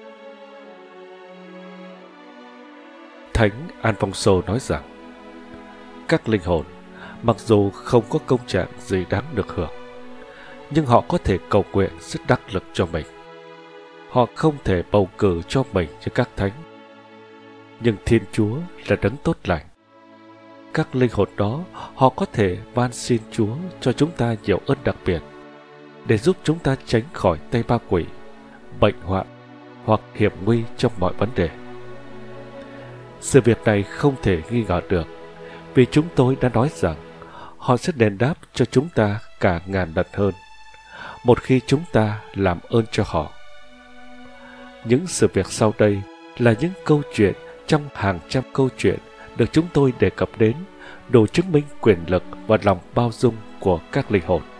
Thánh Alfonso nói rằng, các linh hồn, mặc dù không có công trạng gì đáng được hưởng, nhưng họ có thể cầu nguyện rất đắc lực cho mình. Họ không thể bầu cử cho mình như các thánh, nhưng Thiên Chúa là đấng tốt lành. Các linh hồn đó, họ có thể van xin Chúa cho chúng ta nhiều ơn đặc biệt để giúp chúng ta tránh khỏi tay ma quỷ, bệnh hoạn hoặc hiểm nguy trong mọi vấn đề. Sự việc này không thể nghi ngờ được, vì chúng tôi đã nói rằng họ sẽ đền đáp cho chúng ta cả ngàn lần hơn, một khi chúng ta làm ơn cho họ. Những sự việc sau đây là những câu chuyện trong hàng trăm câu chuyện được chúng tôi đề cập đến, đủ chứng minh quyền lực và lòng bao dung của các linh hồn.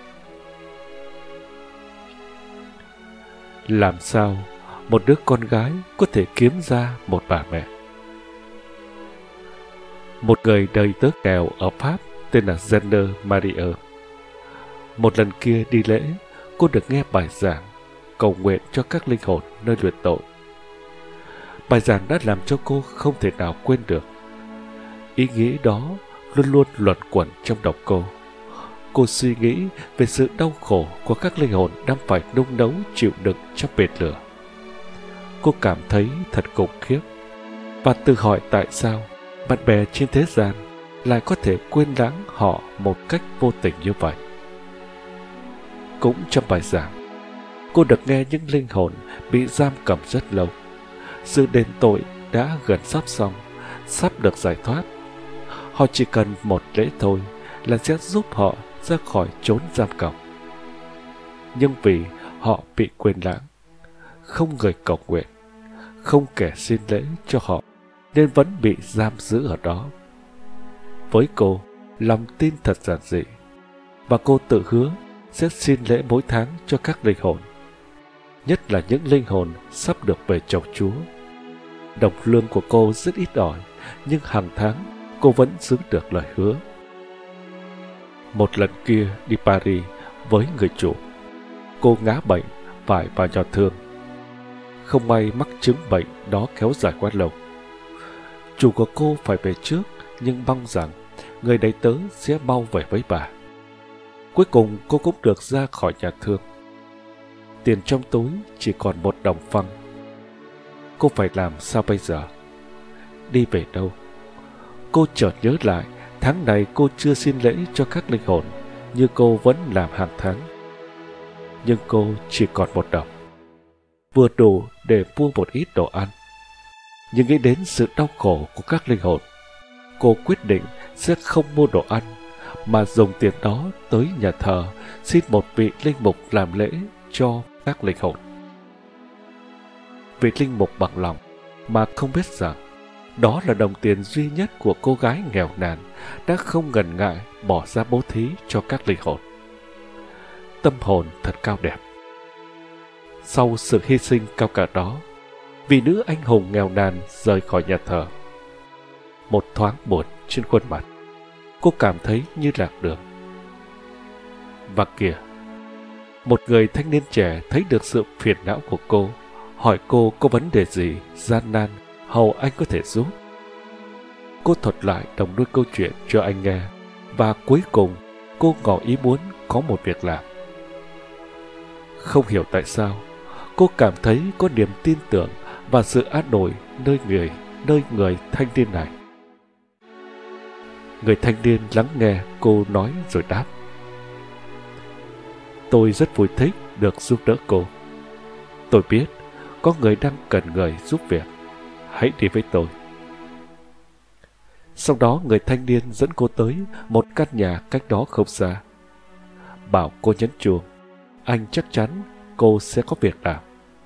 Làm sao một đứa con gái có thể kiếm ra một bà mẹ? Một người đầy tớ nghèo ở Pháp tên là Jenner Marie. Một lần kia đi lễ, cô được nghe bài giảng cầu nguyện cho các linh hồn nơi luyện tội. Bài giảng đã làm cho cô không thể nào quên được. Ý nghĩ đó luôn luôn luẩn quẩn trong đầu cô. Cô suy nghĩ về sự đau khổ của các linh hồn đang phải nung nấu chịu đựng trong bệt lửa. Cô cảm thấy thật khủng khiếp và tự hỏi tại sao bạn bè trên thế gian lại có thể quên lãng họ một cách vô tình như vậy. Cũng trong bài giảng, cô được nghe những linh hồn bị giam cầm rất lâu. Sự đền tội đã gần sắp xong, sắp được giải thoát. Họ chỉ cần một lễ thôi là sẽ giúp họ ra khỏi chốn giam cầm. Nhưng vì họ bị quên lãng, không người cầu nguyện, không kẻ xin lễ cho họ, nên vẫn bị giam giữ ở đó. Với cô, lòng tin thật giản dị, và cô tự hứa sẽ xin lễ mỗi tháng cho các linh hồn, nhất là những linh hồn sắp được về chầu Chúa. Đồng lương của cô rất ít ỏi, nhưng hàng tháng cô vẫn giữ được lời hứa. Một lần kia đi Paris với người chủ, cô ngã bệnh phải vào nhà thương. Không may mắc chứng bệnh đó kéo dài quá lâu. Chủ của cô phải về trước, nhưng mong rằng người đầy tớ sẽ mau về với bà. Cuối cùng cô cũng được ra khỏi nhà thương. Tiền trong túi chỉ còn một đồng phăng. Cô phải làm sao bây giờ? Đi về đâu? Cô chợt nhớ lại tháng này cô chưa xin lễ cho các linh hồn như cô vẫn làm hàng tháng. Nhưng cô chỉ còn một đồng, vừa đủ để mua một ít đồ ăn. Nhưng nghĩ đến sự đau khổ của các linh hồn, cô quyết định sẽ không mua đồ ăn, mà dùng tiền đó tới nhà thờ xin một vị linh mục làm lễ cho các linh hồn. Vị linh mục bằng lòng mà không biết rằng đó là đồng tiền duy nhất của cô gái nghèo nàn đã không ngần ngại bỏ ra bố thí cho các linh hồn. Tâm hồn thật cao đẹp. Sau sự hy sinh cao cả đó, vị nữ anh hùng nghèo nàn rời khỏi nhà thờ. Một thoáng buồn trên khuôn mặt, cô cảm thấy như lạc đường. Và kìa, một người thanh niên trẻ thấy được sự phiền não của cô, hỏi cô có vấn đề gì gian nan hầu anh có thể giúp. Cô thuật lại đồng đuôi câu chuyện cho anh nghe, và cuối cùng cô ngỏ ý muốn có một việc làm. Không hiểu tại sao, cô cảm thấy có niềm tin tưởng và sự an ủi nơi người, nơi người thanh niên này. Người thanh niên lắng nghe cô nói rồi đáp: Tôi rất vui thích được giúp đỡ cô. Tôi biết có người đang cần người giúp việc. Hãy đi với tôi. Sau đó người thanh niên dẫn cô tới một căn nhà cách đó không xa. Bảo cô nhấn chuông, anh chắc chắn cô sẽ có việc làm.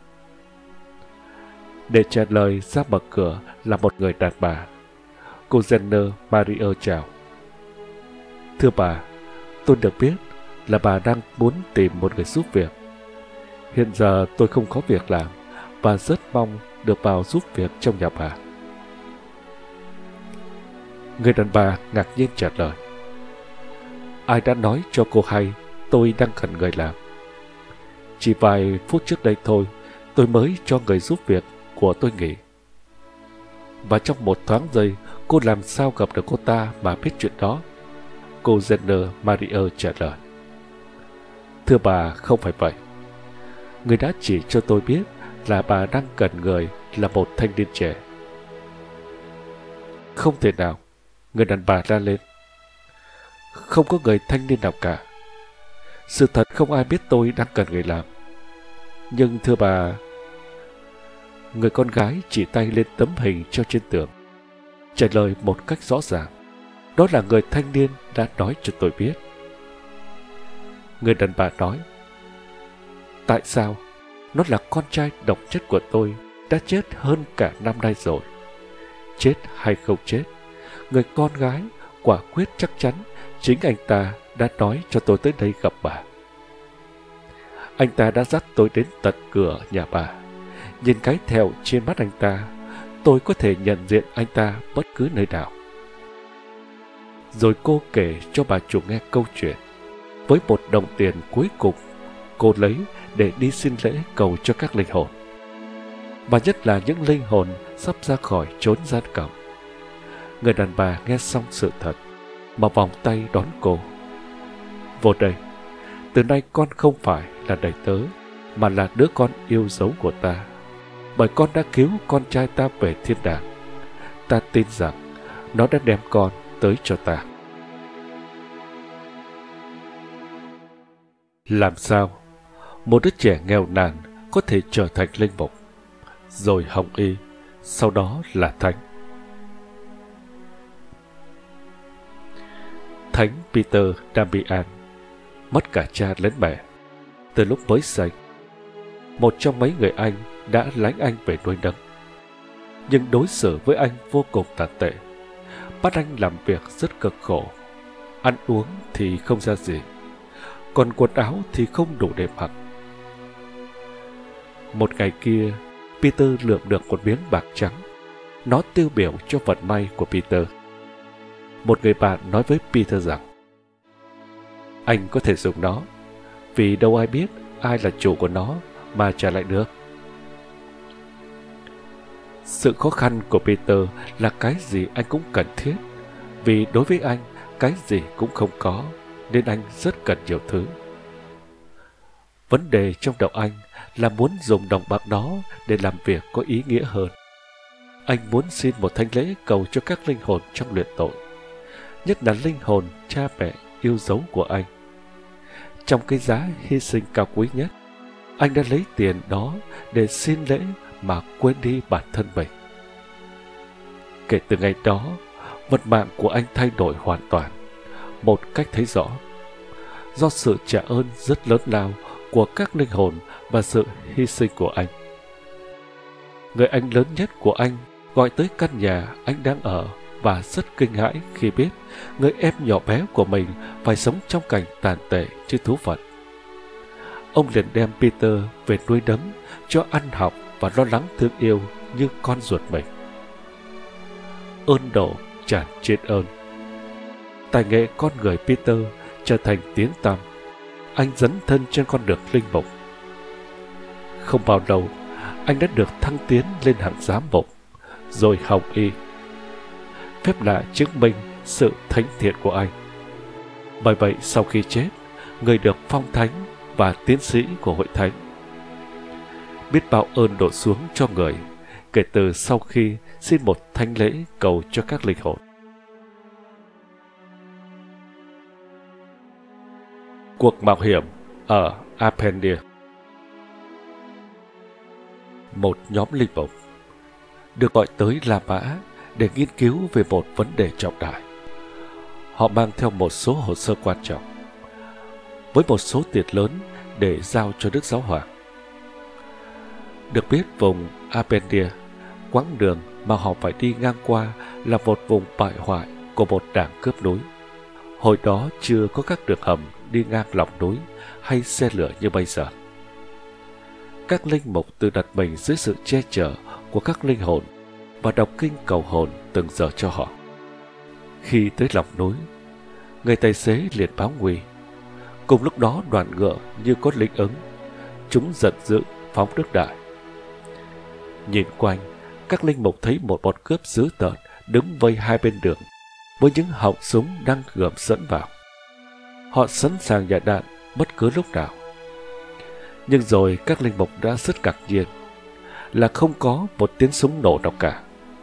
Để trả lời ra mở cửa là một người đàn bà. Cô Jenner Marie chào. Thưa bà, tôi được biết là bà đang muốn tìm một người giúp việc. Hiện giờ tôi không có việc làm và rất mong được vào giúp việc trong nhà bà. Người đàn bà ngạc nhiên trả lời: Ai đã nói cho cô hay tôi đang cần người làm? Chỉ vài phút trước đây thôi, tôi mới cho người giúp việc của tôi nghỉ. Và trong một thoáng giây, cô làm sao gặp được cô ta mà biết chuyện đó? Cô Jenner Marie trả lời: Thưa bà, không phải vậy. Người đã chỉ cho tôi biết là bà đang cần người là một thanh niên trẻ. Không thể nào, người đàn bà la lên. Không có người thanh niên nào cả. Sự thật không ai biết tôi đang cần người làm. Nhưng thưa bà... Người con gái chỉ tay lên tấm hình treo trên tường, trả lời một cách rõ ràng. Đó là người thanh niên đã nói cho tôi biết. Người đàn bà nói: Tại sao? Nó là con trai độc nhất của tôi, đã chết hơn cả năm nay rồi. Chết hay không chết, người con gái quả quyết chắc chắn chính anh ta đã nói cho tôi tới đây gặp bà. Anh ta đã dắt tôi đến tận cửa nhà bà. Nhìn cái thẹo trên mắt anh ta, tôi có thể nhận diện anh ta bất cứ nơi nào. Rồi cô kể cho bà chủ nghe câu chuyện. Với một đồng tiền cuối cùng cô lấy để đi xin lễ cầu cho các linh hồn, và nhất là những linh hồn sắp ra khỏi chốn gian cầm. Người đàn bà nghe xong sự thật mà vòng tay đón cô. Vô đây, từ nay con không phải là đầy tớ, mà là đứa con yêu dấu của ta, bởi con đã cứu con trai ta về thiên đàng. Ta tin rằng nó đã đem con tới cho ta. Làm sao một đứa trẻ nghèo nàn có thể trở thành linh mục, rồi hồng y, sau đó là thánh? Thánh Peter Damian mất cả cha lẫn mẹ từ lúc mới sinh. Một trong mấy người anh đã lánh anh về nuôi nấng, nhưng đối xử với anh vô cùng tàn tệ, bắt anh làm việc rất cực khổ. Ăn uống thì không ra gì, còn quần áo thì không đủ để mặc. Một ngày kia, Peter lượm được một miếng bạc trắng. Nó tiêu biểu cho vận may của Peter. Một người bạn nói với Peter rằng: Anh có thể dùng nó, vì đâu ai biết ai là chủ của nó mà trả lại được. Sự khó khăn của Peter là cái gì anh cũng cần thiết, vì đối với anh, cái gì cũng không có, nên anh rất cần nhiều thứ. Vấn đề trong đầu anh là muốn dùng đồng bạc đó để làm việc có ý nghĩa hơn. Anh muốn xin một thánh lễ cầu cho các linh hồn trong luyện tội, nhất là linh hồn cha mẹ yêu dấu của anh. Trong cái giá hy sinh cao quý nhất, anh đã lấy tiền đó để xin lễ mà quên đi bản thân mình. Kể từ ngày đó, vận mạng của anh thay đổi hoàn toàn, một cách thấy rõ, do sự trả ơn rất lớn lao của các linh hồn và sự hy sinh của anh. Người anh lớn nhất của anh gọi tới căn nhà anh đang ở và rất kinh hãi khi biết người em nhỏ bé của mình phải sống trong cảnh tàn tệ như thú vật. Ông liền đem Peter về nuôi nấng, cho ăn học và lo lắng thương yêu như con ruột mình. Ơn độ tràn trên ơn. Tài nghệ con người Peter trở thành tiếng tăm. Anh dấn thân trên con đường linh mục. Không bao lâu, anh đã được thăng tiến lên hạng giám mục, rồi hồng y. Phép lạ chứng minh sự thánh thiện của anh. Bởi vậy sau khi chết, người được phong thánh và tiến sĩ của hội thánh. Biết bao ơn đổ xuống cho người kể từ sau khi xin một thánh lễ cầu cho các linh hồn. Cuộc mạo hiểm ở Appendia. Một nhóm linh mục được gọi tới La Mã để nghiên cứu về một vấn đề trọng đại. Họ mang theo một số hồ sơ quan trọng, với một số tiền lớn để giao cho Đức Giáo Hoàng. Được biết vùng Appendia, quãng đường mà họ phải đi ngang qua là một vùng bại hoại của một đảng cướp núi. Hồi đó chưa có các đường hầm đi ngang lòng núi hay xe lửa như bây giờ. Các linh mục tự đặt mình dưới sự che chở của các linh hồn và đọc kinh cầu hồn từng giờ cho họ. Khi tới lòng núi, người tài xế liền báo nguy. Cùng lúc đó đoàn ngựa như có linh ứng, chúng giận dữ phóng nước đại. Nhìn quanh, các linh mục thấy một bọn cướp dữ tợn đứng vây hai bên đường, với những họng súng đang gườm dẫn vào. Họ sẵn sàng nhả đạn bất cứ lúc nào. Nhưng rồi các linh mục đã rất ngạc nhiên là không có một tiếng súng nổ nào cả.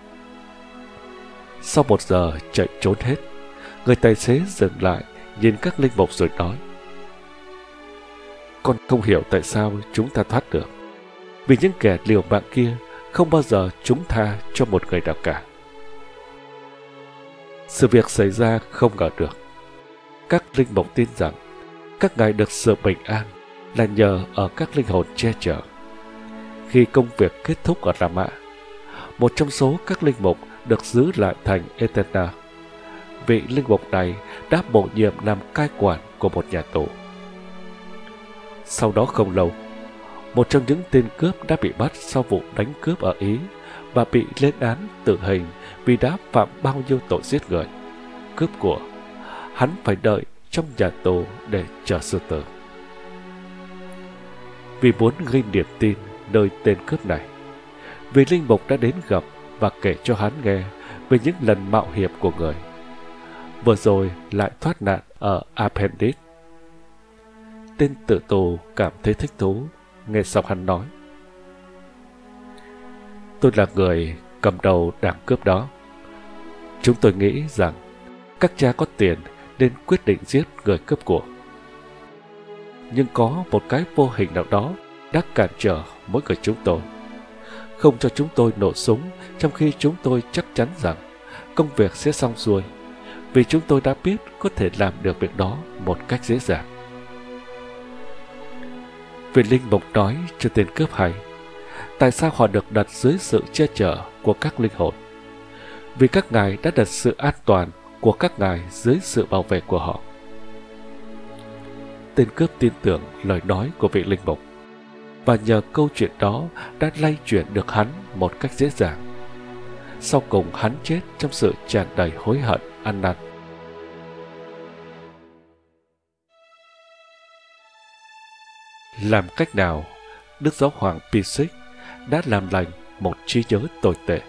Sau một giờ chạy trốn hết, người tài xế dừng lại nhìn các linh mục rồi nói: Con không hiểu tại sao chúng ta thoát được. Vì những kẻ liều mạng kia không bao giờ chúng tha cho một người nào cả. Sự việc xảy ra không ngờ được. Các linh mục tin rằng các ngài được sự bình an là nhờ ở các linh hồn che chở. Khi công việc kết thúc ở Rama, một trong số các linh mục được giữ lại thành Eterna. Vị linh mục này đã bổ nhiệm làm cai quản của một nhà tù. Sau đó không lâu, một trong những tên cướp đã bị bắt sau vụ đánh cướp ở Ý và bị lên án tử hình vì đã phạm bao nhiêu tội giết người, cướp của. Hắn phải đợi trong nhà tù để chờ xử tử. Vì muốn gây niềm tin nơi tên cướp này, vị linh mục đã đến gặp và kể cho hắn nghe về những lần mạo hiểm của người. Vừa rồi lại thoát nạn ở Appendix. Tên tử tù cảm thấy thích thú. Nghe xong hắn nói: tôi là người cầm đầu đảng cướp đó. Chúng tôi nghĩ rằng các cha có tiền nên quyết định giết người cướp của. Nhưng có một cái vô hình nào đó đã cản trở mỗi người chúng tôi, không cho chúng tôi nổ súng trong khi chúng tôi chắc chắn rằng công việc sẽ xong xuôi, vì chúng tôi đã biết có thể làm được việc đó một cách dễ dàng. Vị linh mục nói cho tên cướp hay tại sao họ được đặt dưới sự che chở của các linh hồn. Vì các ngài đã đặt sự an toàn của các ngài dưới sự bảo vệ của họ. Tên cướp tin tưởng lời nói của vị linh mục, và nhờ câu chuyện đó đã lay chuyển được hắn một cách dễ dàng. Sau cùng hắn chết trong sự tràn đầy hối hận ăn năn. Làm cách nào Đức Giáo hoàng Pius đã làm lành một trí nhớ tồi tệ?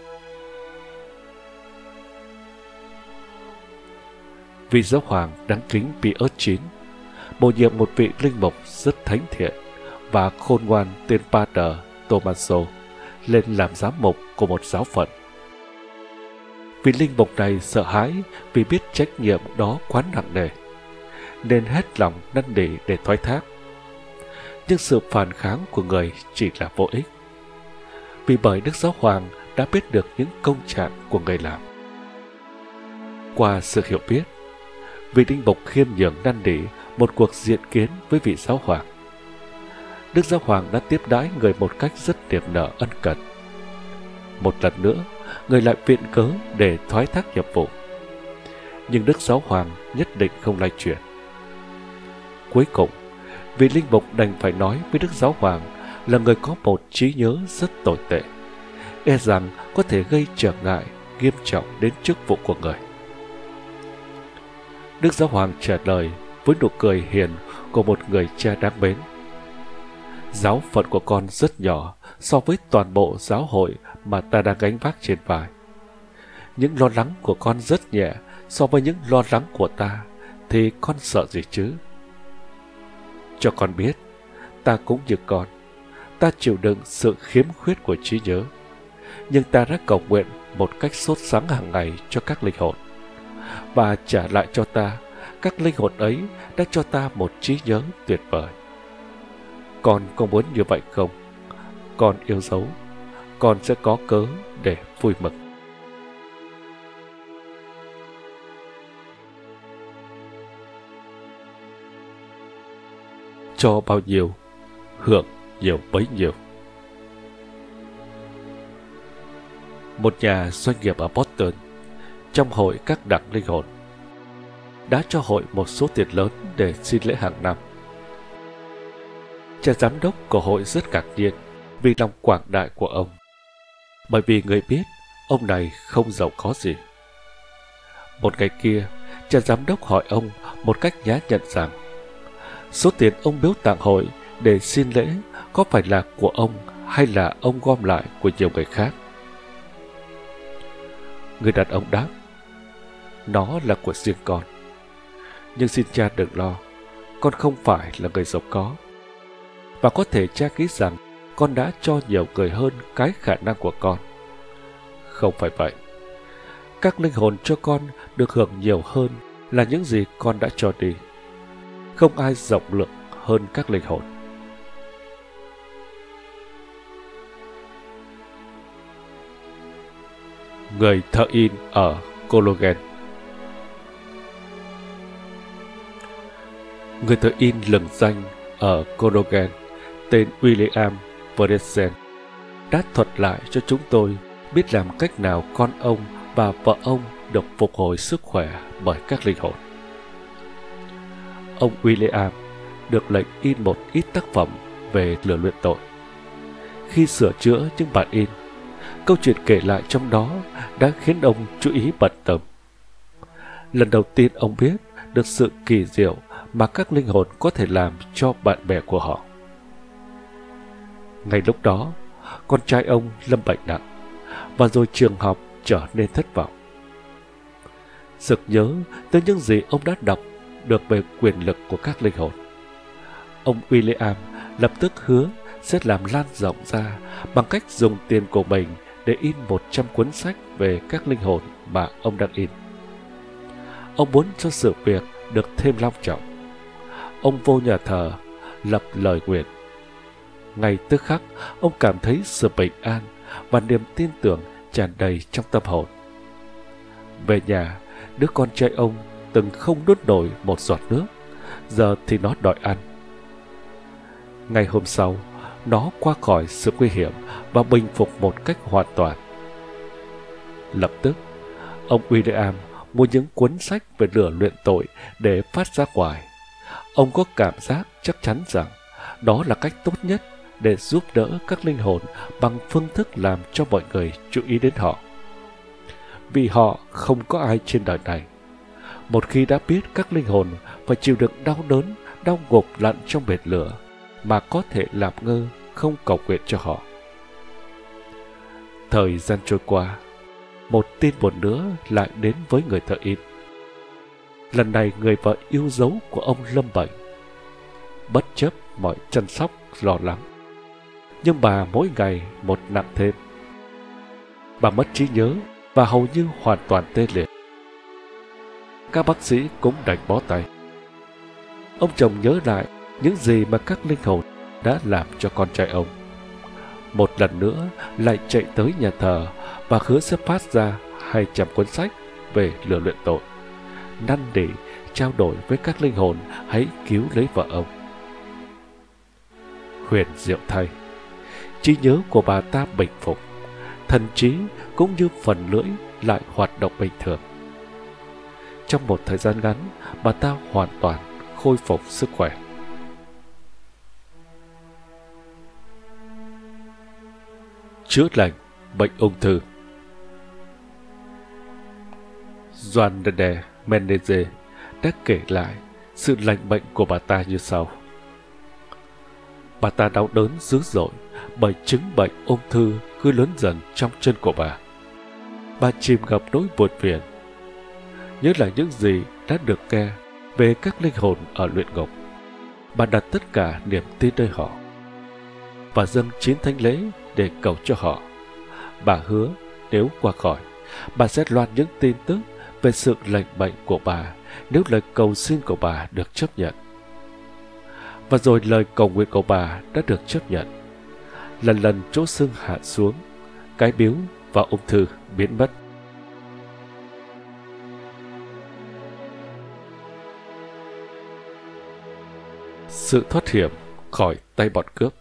Vị Giáo hoàng đáng kính Pius chín bổ nhiệm một vị linh mục rất thánh thiện và khôn ngoan tên Pater Tommaso lên làm giám mục của một giáo phận. Vị linh mục này sợ hãi vì biết trách nhiệm đó quá nặng nề, nên hết lòng năn nỉ để thoái thác. Nhưng sự phản kháng của người chỉ là vô ích, vì bởi Đức Giáo hoàng đã biết được những công trạng của người làm. Qua sự hiểu biết, vị linh mục khiêm nhường năn nỉ một cuộc diện kiến với vị Giáo hoàng. Đức Giáo hoàng đã tiếp đãi người một cách rất niềm nở ân cần. Một lần nữa, người lại viện cớ để thoái thác nhiệm vụ, nhưng Đức Giáo hoàng nhất định không lay chuyển. Cuối cùng, vị linh mục đành phải nói với Đức Giáo hoàng là người có một trí nhớ rất tồi tệ, e rằng có thể gây trở ngại nghiêm trọng đến chức vụ của người. Đức Giáo hoàng trả lời với nụ cười hiền của một người cha đáng mến: giáo phận của con rất nhỏ so với toàn bộ giáo hội mà ta đang gánh vác trên vai. Những lo lắng của con rất nhẹ so với những lo lắng của ta, thì con sợ gì chứ? Cho con biết, ta cũng như con, ta chịu đựng sự khiếm khuyết của trí nhớ, nhưng ta đã cầu nguyện một cách sốt sắng hàng ngày cho các linh hồn, và trả lại cho ta, các linh hồn ấy đã cho ta một trí nhớ tuyệt vời. Con có muốn như vậy không? Con yêu dấu, con sẽ có cớ để vui mừng. Cho bao nhiêu, hưởng nhiều bấy nhiêu. Một nhà doanh nghiệp ở Boston, trong hội các đảng linh hồn, đã cho hội một số tiền lớn để xin lễ hàng năm. Cha giám đốc của hội rất ngạc nhiên vì lòng quảng đại của ông, bởi vì người biết ông này không giàu có gì. Một ngày kia, cha giám đốc hỏi ông một cách nhã nhặn rằng số tiền ông biếu tặng hội để xin lễ có phải là của ông hay là ông gom lại của nhiều người khác. Người đàn ông đáp: nó là của riêng con. Nhưng xin cha đừng lo, con không phải là người giàu có, và có thể cha nghĩ rằng con đã cho nhiều người hơn cái khả năng của con. Không phải vậy. Các linh hồn cho con được hưởng nhiều hơn là những gì con đã cho đi. Không ai rộng lượng hơn các linh hồn. Người thợ in ở Cologen. Người thợ in lừng danh ở Cologen tên William Bredesen đã thuật lại cho chúng tôi biết làm cách nào con ông và vợ ông được phục hồi sức khỏe bởi các linh hồn. Ông William được lệnh in một ít tác phẩm về lửa luyện tội. Khi sửa chữa những bản in, câu chuyện kể lại trong đó đã khiến ông chú ý bận tâm. Lần đầu tiên ông biết được sự kỳ diệu mà các linh hồn có thể làm cho bạn bè của họ. Ngay lúc đó, con trai ông lâm bệnh nặng, và rồi trường học trở nên thất vọng. Sực nhớ tới những gì ông đã đọc được về quyền lực của các linh hồn, ông William lập tức hứa sẽ làm lan rộng ra bằng cách dùng tiền của mình để in một trăm cuốn sách về các linh hồn mà ông đang in. Ông muốn cho sự việc được thêm long trọng. Ông vô nhà thờ, lập lời nguyện. Ngay tức khắc, ông cảm thấy sự bình an và niềm tin tưởng tràn đầy trong tâm hồn. Về nhà, đứa con trai ông từng không nuốt nổi một giọt nước, giờ thì nó đòi ăn. Ngày hôm sau, nó qua khỏi sự nguy hiểm và bình phục một cách hoàn toàn. Lập tức, ông William mua những cuốn sách về lửa luyện tội để phát ra ngoài. Ông có cảm giác chắc chắn rằng đó là cách tốt nhất để giúp đỡ các linh hồn bằng phương thức làm cho mọi người chú ý đến họ. Vì họ không có ai trên đời này. Một khi đã biết các linh hồn phải chịu đựng đau đớn, đau ngục lặn trong bệt lửa, mà có thể làm ngơ không cầu nguyện cho họ. Thời gian trôi qua, một tin buồn nữa lại đến với người thợ in. Lần này người vợ yêu dấu của ông lâm bệnh. Bất chấp mọi chăm sóc lo lắng, nhưng bà mỗi ngày một nặng thêm. Bà mất trí nhớ và hầu như hoàn toàn tê liệt. Các bác sĩ cũng đành bó tay. Ông chồng nhớ lại những gì mà các linh hồn đã làm cho con trai ông. Một lần nữa lại chạy tới nhà thờ và hứa sẽ phát ra hai trăm cuốn sách về lửa luyện tội, năn nỉ trao đổi với các linh hồn hãy cứu lấy vợ ông. Huyền diệu thay, trí nhớ của bà ta bình phục, thần trí cũng như phần lưỡi lại hoạt động bình thường. Trong một thời gian ngắn, bà ta hoàn toàn khôi phục sức khỏe. Chữa lành bệnh ung thư. Joan de Menezes đã kể lại sự lành bệnh của bà ta như sau. Bà ta đau đớn dữ dội bởi chứng bệnh ung thư cứ lớn dần trong chân của bà. Bà chìm ngập nỗi buồn phiền, nhớ lại những gì đã được nghe về các linh hồn ở luyện ngục. Bà đặt tất cả niềm tin nơi họ và dâng chín thánh lễ để cầu cho họ. Bà hứa nếu qua khỏi, bà sẽ loan những tin tức về sự lành bệnh của bà nếu lời cầu xin của bà được chấp nhận. Và rồi lời cầu nguyện của bà đã được chấp nhận. Lần lần chỗ sưng hạ xuống, cái biếu và ung thư biến mất. Sự thoát hiểm khỏi tay bọn cướp.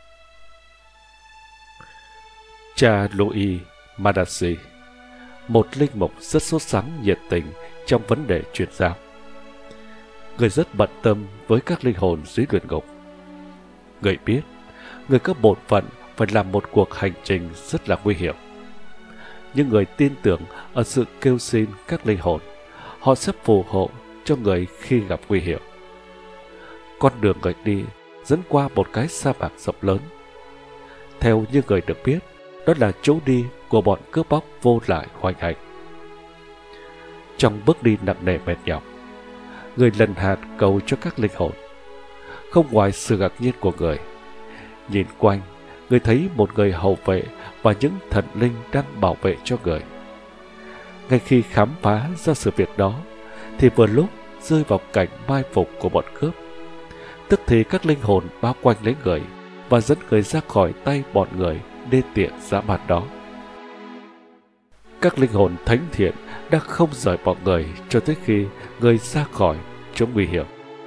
Cha Louis Madasi, một linh mục rất sốt sắng nhiệt tình trong vấn đề truyền giáo. Người rất bận tâm với các linh hồn dưới luyện ngục. Người biết, người có bổn phận phải làm một cuộc hành trình rất là nguy hiểm. Nhưng người tin tưởng ở sự kêu xin các linh hồn, họ sẽ phù hộ cho người khi gặp nguy hiểm. Con đường người đi dẫn qua một cái sa mạc rộng lớn. Theo như người được biết, đó là chỗ đi của bọn cướp bóc vô lại hoành hành. Trong bước đi nặng nề mệt nhọc, người lần hạt cầu cho các linh hồn. Không ngoài sự ngạc nhiên của người, nhìn quanh, người thấy một người hầu vệ và những thần linh đang bảo vệ cho người. Ngay khi khám phá ra sự việc đó, thì vừa lúc rơi vào cảnh mai phục của bọn cướp. Tức thì các linh hồn bao quanh lấy người và dẫn người ra khỏi tay bọn người đê tiện dã man đó. Các linh hồn thánh thiện đã không rời bỏ người cho tới khi người ra khỏi chỗ nguy hiểm.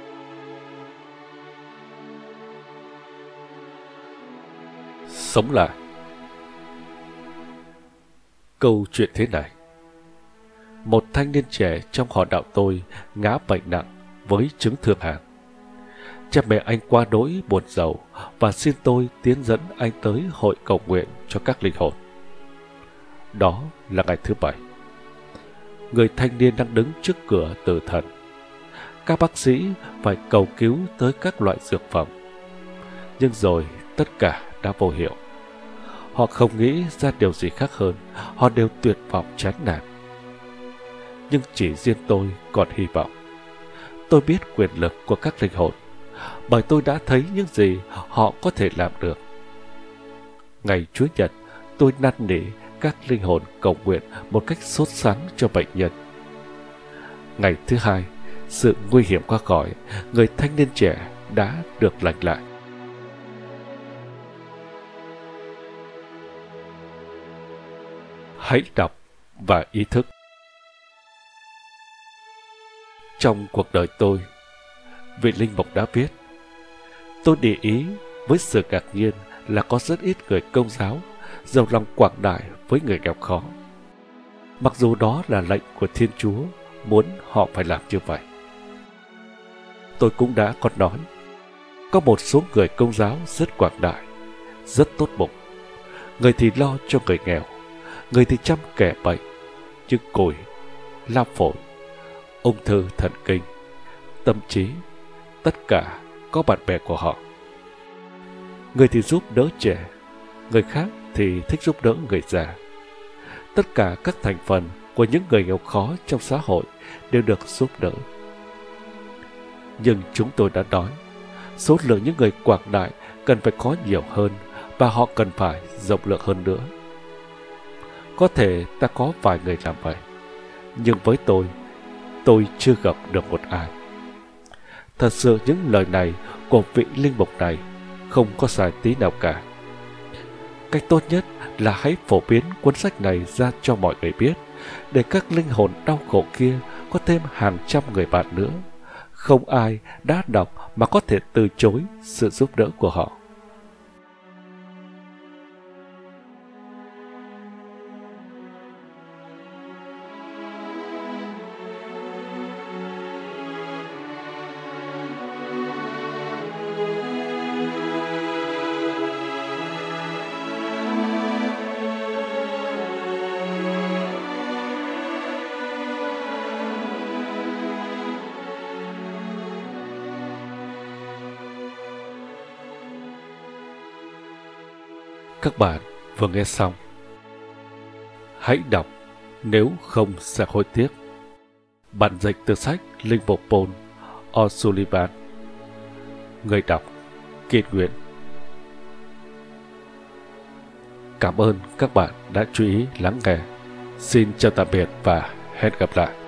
Sống lại. Câu chuyện thế này: một thanh niên trẻ trong họ đạo tôi ngã bệnh nặng với chứng thương hàn. Cha mẹ anh qua đỗi buồn rầu và xin tôi tiến dẫn anh tới hội cầu nguyện cho các linh hồn. Đó là ngày thứ bảy. Người thanh niên đang đứng trước cửa tử thần. Các bác sĩ phải cầu cứu tới các loại dược phẩm. Nhưng rồi tất cả đã vô hiệu. Họ không nghĩ ra điều gì khác hơn. Họ đều tuyệt vọng chán nản. Nhưng chỉ riêng tôi còn hy vọng. Tôi biết quyền lực của các linh hồn, bởi tôi đã thấy những gì họ có thể làm được. Ngày Chúa Nhật, tôi năn nỉ các linh hồn cầu nguyện một cách sốt sắng cho bệnh nhân. Ngày thứ hai, sự nguy hiểm qua khỏi, người thanh niên trẻ đã được lành lại. Hãy đọc và ý thức. Trong cuộc đời tôi, vị linh mục đã viết, tôi để ý với sự ngạc nhiên là có rất ít người Công giáo giàu lòng quảng đại với người nghèo khó. Mặc dù đó là lệnh của Thiên Chúa muốn họ phải làm như vậy. Tôi cũng đã có nói, có một số người Công giáo rất quảng đại, rất tốt bụng. Người thì lo cho người nghèo, người thì chăm kẻ bệnh, như cùi, lao phổi, ung thư thần kinh, tâm trí, tất cả có bạn bè của họ. Người thì giúp đỡ trẻ, người khác thì thích giúp đỡ người già. Tất cả các thành phần của những người nghèo khó trong xã hội đều được giúp đỡ. Nhưng chúng tôi đã nói, số lượng những người quảng đại cần phải có nhiều hơn và họ cần phải rộng lượng hơn nữa. Có thể ta có vài người làm vậy, nhưng với tôi, tôi chưa gặp được một ai. Thật sự những lời này của vị linh mục này không có sai tí nào cả. Cách tốt nhất là hãy phổ biến cuốn sách này ra cho mọi người biết, để các linh hồn đau khổ kia có thêm hàng trăm người bạn nữa. Không ai đã đọc mà có thể từ chối sự giúp đỡ của họ. Các bạn vừa nghe xong. Hãy đọc nếu không sẽ hối tiếc. Bản dịch từ sách Linh mục Paul O'Sullivan. Người đọc Kiên Nguyễn. Cảm ơn các bạn đã chú ý lắng nghe. Xin chào tạm biệt và hẹn gặp lại.